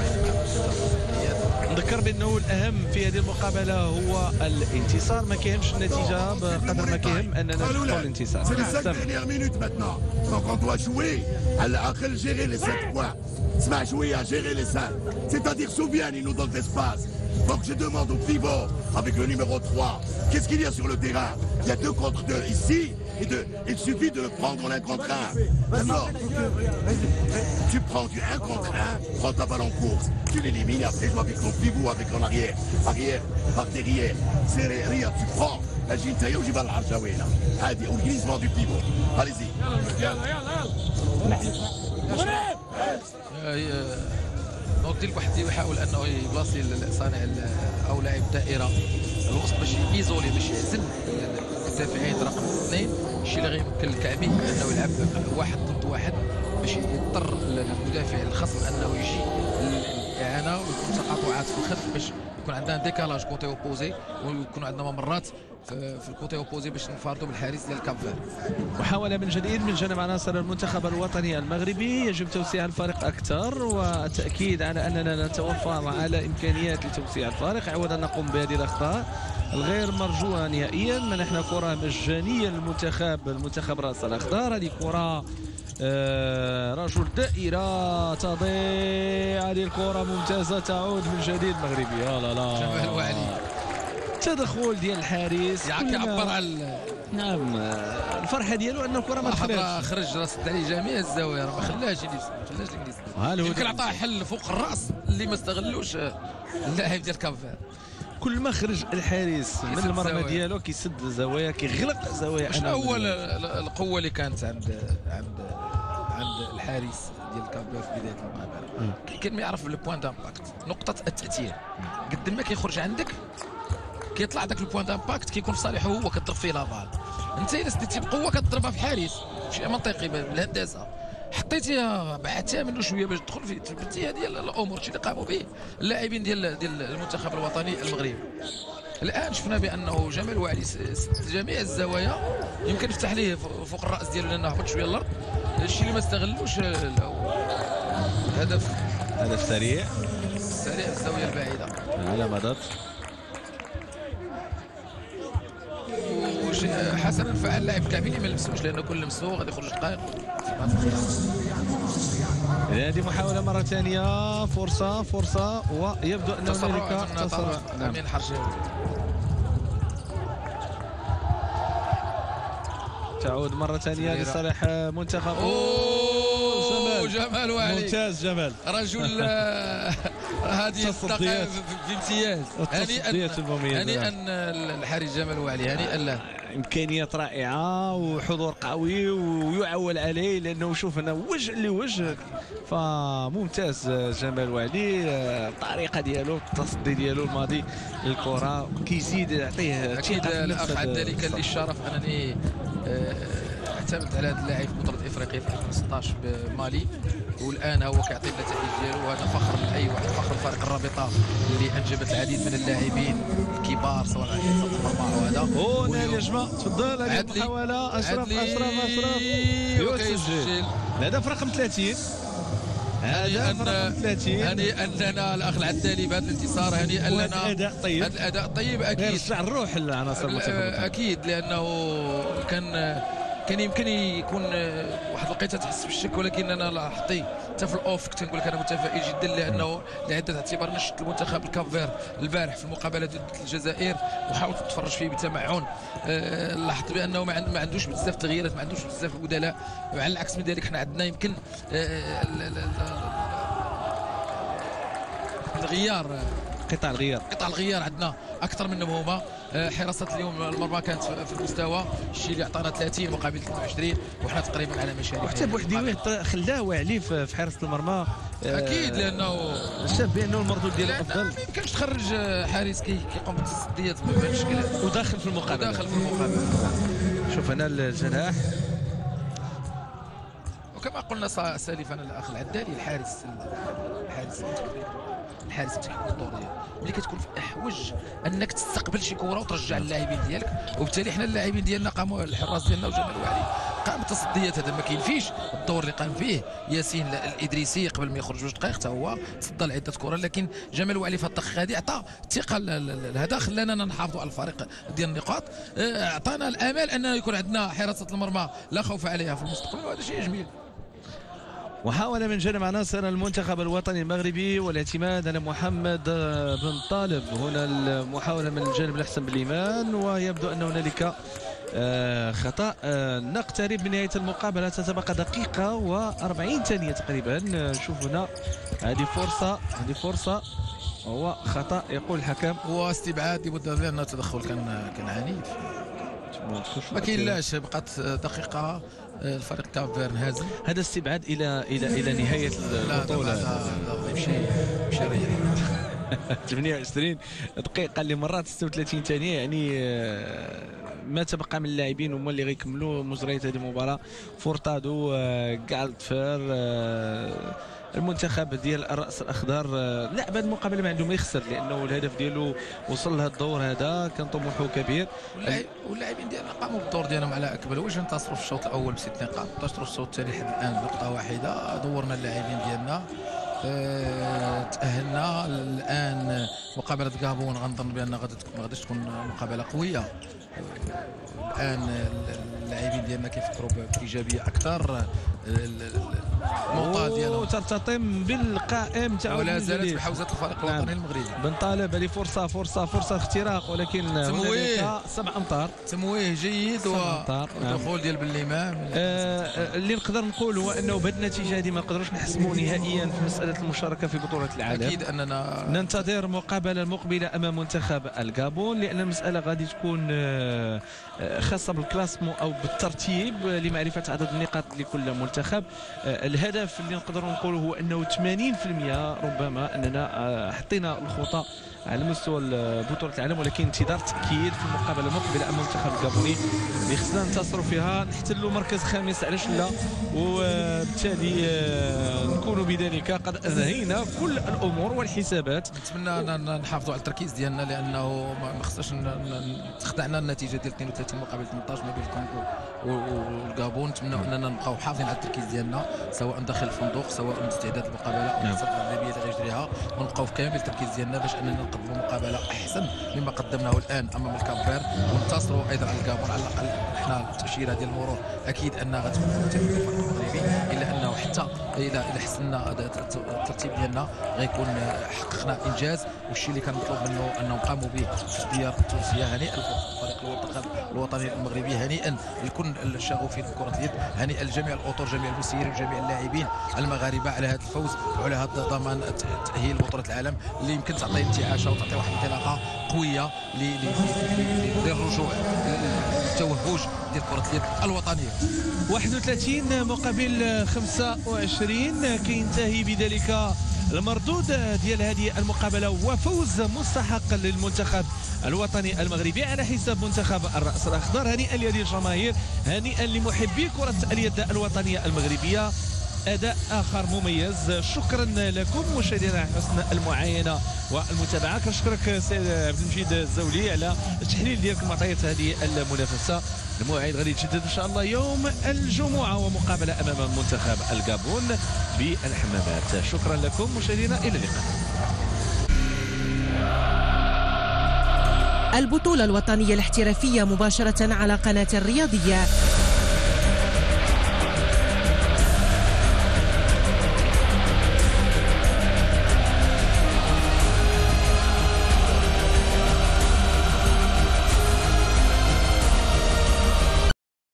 نذكر بانه الاهم في هذه المقابله هو الانتصار، ما كيهمش النتيجه بقدر ما كيهم اننا نحققوا الانتصار. C'est les 5 dernières minutes maintenant. Donc on doit jouer à l'Akhel gérer les 7 points. Sma jouer à gérer les 5. C'est-à-dire Souvienne, il nous donne l'espace. Donc je demande au pivot avec le numéro 3, qu'est-ce qu'il y a sur le terrain? Il y a 2 contre 2 ici. Il suffit de le prendre en 1 contre 1. Alors, tu prends du 1 contre 1, prends ta balle en course, tu l'élimines, après joue avec ton pivot, avec en arrière, par derrière. C'est rien, tu prends. La Gintaïa ou Jibal Arjaouina. Hadi, au glissement du pivot. Allez-y. نوضي لك واحد يحاول انه يبلاصي صانع او لاعب دائره الوسط باش يزولي، باش يعزل المدافعين رقم 2. الشيء اللي غيمكن الكعبي انه يلعب 1 ضد 1 باش يضطر المدافع الخصم انه يجي الاعانه ويكون تقاطعات في الخط باش يكون عندنا ديكالاج كوتي اوبوزي، ويكون عندنا ممرات في الكوتي اوبوزي باش نفارضوا بالحارس ديال كابفير. محاولة من جديد من جانب عناصر المنتخب الوطني المغربي. يجب توسيع الفارق أكثر والتأكيد على أننا نتوفر على إمكانيات لتوسيع الفارق عوض أن نقوم بهذه الأخطاء الغير مرجوة نهائيا. منحنا كرة مجانية للمنتخب رأس الأخضر. هذه كرة رجل دائرة تضيع، هذه الكرة ممتازة تعود من جديد مغربي. لا جمال وعلي تدخل ديال الحارس كيعبر على نعم الفرحه ديالو ان الكره ما دخلتش، خرج راس عليه جميع الزوايا، ما خلاش الانجليز يمكن عطاه حل فوق الراس اللي ما استغلوش اللاعب ديال كافير. كل ما خرج الحارس من المرمى ديالو كيسد الزوايا، كيغلق الزوايا. شنو هو القوه اللي كانت عند الحارس ديال كافير في بدايه المقابله؟ كان ما يعرف البوان دامباكت، نقطه التاثير. قد ما كيخرج عندك كيطلع داك البوان دامباكت كيكون في صالحه هو، كتضرب فيه لافال. انت الا سديتي بقوه كتضربها في الحارس، شيء منطقي بالهندسه. حطيتيها بعدتيها منه شويه باش تدخل في تبتيها ديال الامور اللي قاموا به اللاعبين ديال المنتخب الوطني المغربي. الان شفنا بانه جمال وعلي جميع الزوايا، يمكن يفتح ليه فوق الراس ديالو لانه هبط شويه الارض. الشيء اللي ما استغلوش هدف سريع الزاويه البعيده على مدار. حسنا فعل لاعب كامل ما لمسوش، لانه كل لمسوه غادي يخرج دقائق. هذه محاولة مرة ثانية، فرصة ويبدو أن هنالك تسرع أمين حرشاوي. تعود مرة ثانية لصالح منتخب جمال وعلي. ممتاز جمال، رجل هذه الدقائق بامتياز. هنيئا الحارس جمال وعلي، هنيئا له. امكانيات رائعه وحضور قوي ويعول عليه، لانه شوف هنا وجه لوجه، فممتاز جمال وعلي. الطريقه ديالو، التصدي ديالو الماضي للكره كيزيد يعطيه اكيد. الاخ عندي كان لي الشرف انني اعتمدت على هذا اللاعب في بطوله افريقيا في 2016 بمالي، والان هو كيعطي النتائج ديالو، وهذا فخر لاي واحد، فخر الفريق الرابطه اللي انجبت العديد من اللاعبين الكبار سواء على خط المرمى. وهذا يا جماعه تفضل هذه المحاوله. اشرف يسجل الهدف رقم 30. هنيئا لنا الاخ العدالي بهذا الانتصار، هنيئا لنا. الاداء طيب، الاداء طيب اكيد. يرجع الروح للعناصر المنتخب اكيد، لانه كان كان يمكن يكون واحد الوقيته تحس بالشك، ولكن انا لاحظتي حتى في الاوف كنت نقول لك انا متفائل جدا، لانه لعده اعتبار نشط المنتخب الكافير البارح في المقابله ضد الجزائر وحاولت نتفرج فيه بتمعن. لاحظت بانه ما عندوش بزاف تغييرات، ما عندوش بزاف بدلاء، على العكس من ذلك حنا عندنا يمكن قطع الغيار عندنا اكثر منهم هما. حراسه اليوم المرمى كانت في المستوى، الشيء اللي عطانا 30 مقابل 22 وحنا تقريبا على مشاريع. وحتى بوحدي خلاه واعلي في حراسه المرمى اكيد، لانه شاف بانه المردود ديالو افضل. ما يمكنش تخرج حارس كيقوم بالتصديات بهذا الشكل وداخل في المقابله. شوف هنا الجناح، وكما قلنا سالفا الاخ العدالي الحارس الدوري ملي كتكون في احوج انك تستقبل شي كره وترجع اللاعبين ديالك، وبالتالي حنا اللاعبين ديالنا قاموا، الحراس ديالنا وجمال وعلي قام بالتصديات. هذا ما كاينفيش الدور اللي قام فيه ياسين الادريسي قبل ما يخرج جوج دقائق حتى هو تصدى لعده كره، لكن جمال وعلي في الدقيقه هذه عطى الثقه لهذا، خلانا نحافظوا على الفريق ديال النقاط، عطانا الامل انه يكون عندنا حراسه المرمى لا خوف عليها في المستقبل، وهذا شيء جميل. محاولة من جانب عناصر المنتخب الوطني المغربي والاعتماد على محمد بن طالب. هنا المحاولة من الجانب الأحسن بالإيمان، ويبدو أن هنالك خطأ. نقترب من نهاية المقابلة، تتبقى دقيقة و40 ثانية تقريبا. نشوف هنا هذه فرصة هو خطأ يقول الحكم، هو استبعاد لابد لأنه التدخل كان عنيف، ما كاينلاش. بقات دقيقة الفريق كافير هازم. هذا استبعاد الى نهايه البطوله. لا يمشي يريح 28 دقيقه اللي مرات 36 ثانيه، يعني ما تبقى من اللاعبين هما اللي غيكملوا مجريات هذه المباراه. فورتادو، غالتفير، المنتخب ديال الراس الاخضر لعب هذه المقابله ما عنده ما يخسر، لانه الهدف ديالو وصل لهذا الدور هذا، كان طموحه كبير. واللاعبين ديالنا قاموا بالدور ديالهم على اكمل وجه. انتصروا في الشوط الاول ب6 نقاط، انتصروا في الشوط الثاني لحد الان بنقطه واحده. دورنا اللاعبين ديالنا، تاهلنا. الان مقابله غابون غنظن بان غادي تكون مقابله قويه. الان اللاعبين ديالنا كيفكروا بايجابيه اكثر. النقطه ديالهم ترتطم بالقائم تاعو، ولا زالت بحوزه الفريق الوطني المغربي. بن طالب هذه فرصه اختراق، ولكن تمويه 7 امتار، تمويه جيد ودخول ديال بالامام. اللي نقدر نقول هو انه بهذه النتيجه هذه ما نقدروش نحسموا نهائيا في مساله المشاركه في بطوله العالم. اكيد اننا ننتظر المقابله المقبله امام منتخب الغابون، لان المساله غادي تكون خاصه بالكلاسمو او بالترتيب لمعرفه عدد النقاط لكل منتخب. الهدف اللي نقدر نقوله هو انه 80% ربما اننا حطينا الخطى على مستوى بطوله العالم، ولكن انتظار تاكيد في المقابله المقبله امام المنتخب الغابوني اللي خصنا ننتصروا فيها، نحتلوا مركز خامس علاش لا، وبالتالي نكونوا بذلك قد انهينا كل الامور والحسابات. نتمنى نحافظوا على التركيز ديالنا، لانه ما خصناش تخدعنا النتيجه ديال 32 مقابل 18 ما بين الكونغو والغابون. نتمنى اننا نبقاو حافظين على التركيز ديالنا، سواء داخل الفندق سواء استعداد المقابله او الحساب الاغلبيه اللي غيجريها، ونبقاو في كامل التركيز ديالنا باش اننا نقدموا مقابله احسن مما قدمناه الان امام الكامبير، وننتصروا ايضا على الغابون. على الاقل احنا التاشيره ديال المرور اكيد انها غتكون ممتازه للفريق المغربي، الا انه حتى الى حسنا الترتيب ديالنا غيكون حققنا انجاز، والشيء اللي كان مطلوب منه انهم قاموا به في الديار التونسيه. هنيئا للفريق الوطني المغربي، هنيئا لكل الشغوفين في كره اليد، هنيئا لجميع الاطر، جميع المسيرين وجميع اللاعبين المغاربه على هذا الفوز وعلى هذا ضمان تاهيل بطوله العالم اللي يمكن تعطي انتعاشه وتعطي واحد الانطلاقه قويه للرجوع للتوهج ديال كره اليد الوطنيه. 31 مقابل 25 كينتهي بذلك المردود ديال هذه المقابله، وفوز مستحق للمنتخب الوطني المغربي على حساب منتخب الراس الاخضر. هنيئا لهذه الجماهير، هنيئا لمحبي كره اليد الوطنيه المغربيه. اداء اخر مميز. شكرا لكم مشاهدينا على حسن المعاينه والمتابعه. كنشكرك سيد عبد المجيد الزولي على التحليل ديالك معطيات هذه المنافسه. الموعد غادي يتجدد ان شاء الله يوم الجمعه ومقابله امام منتخب الغابون بالحمامات. شكرا لكم مشاهدينا، الى اللقاء. البطوله الوطنيه الاحترافيه مباشره على قناه الرياضيه.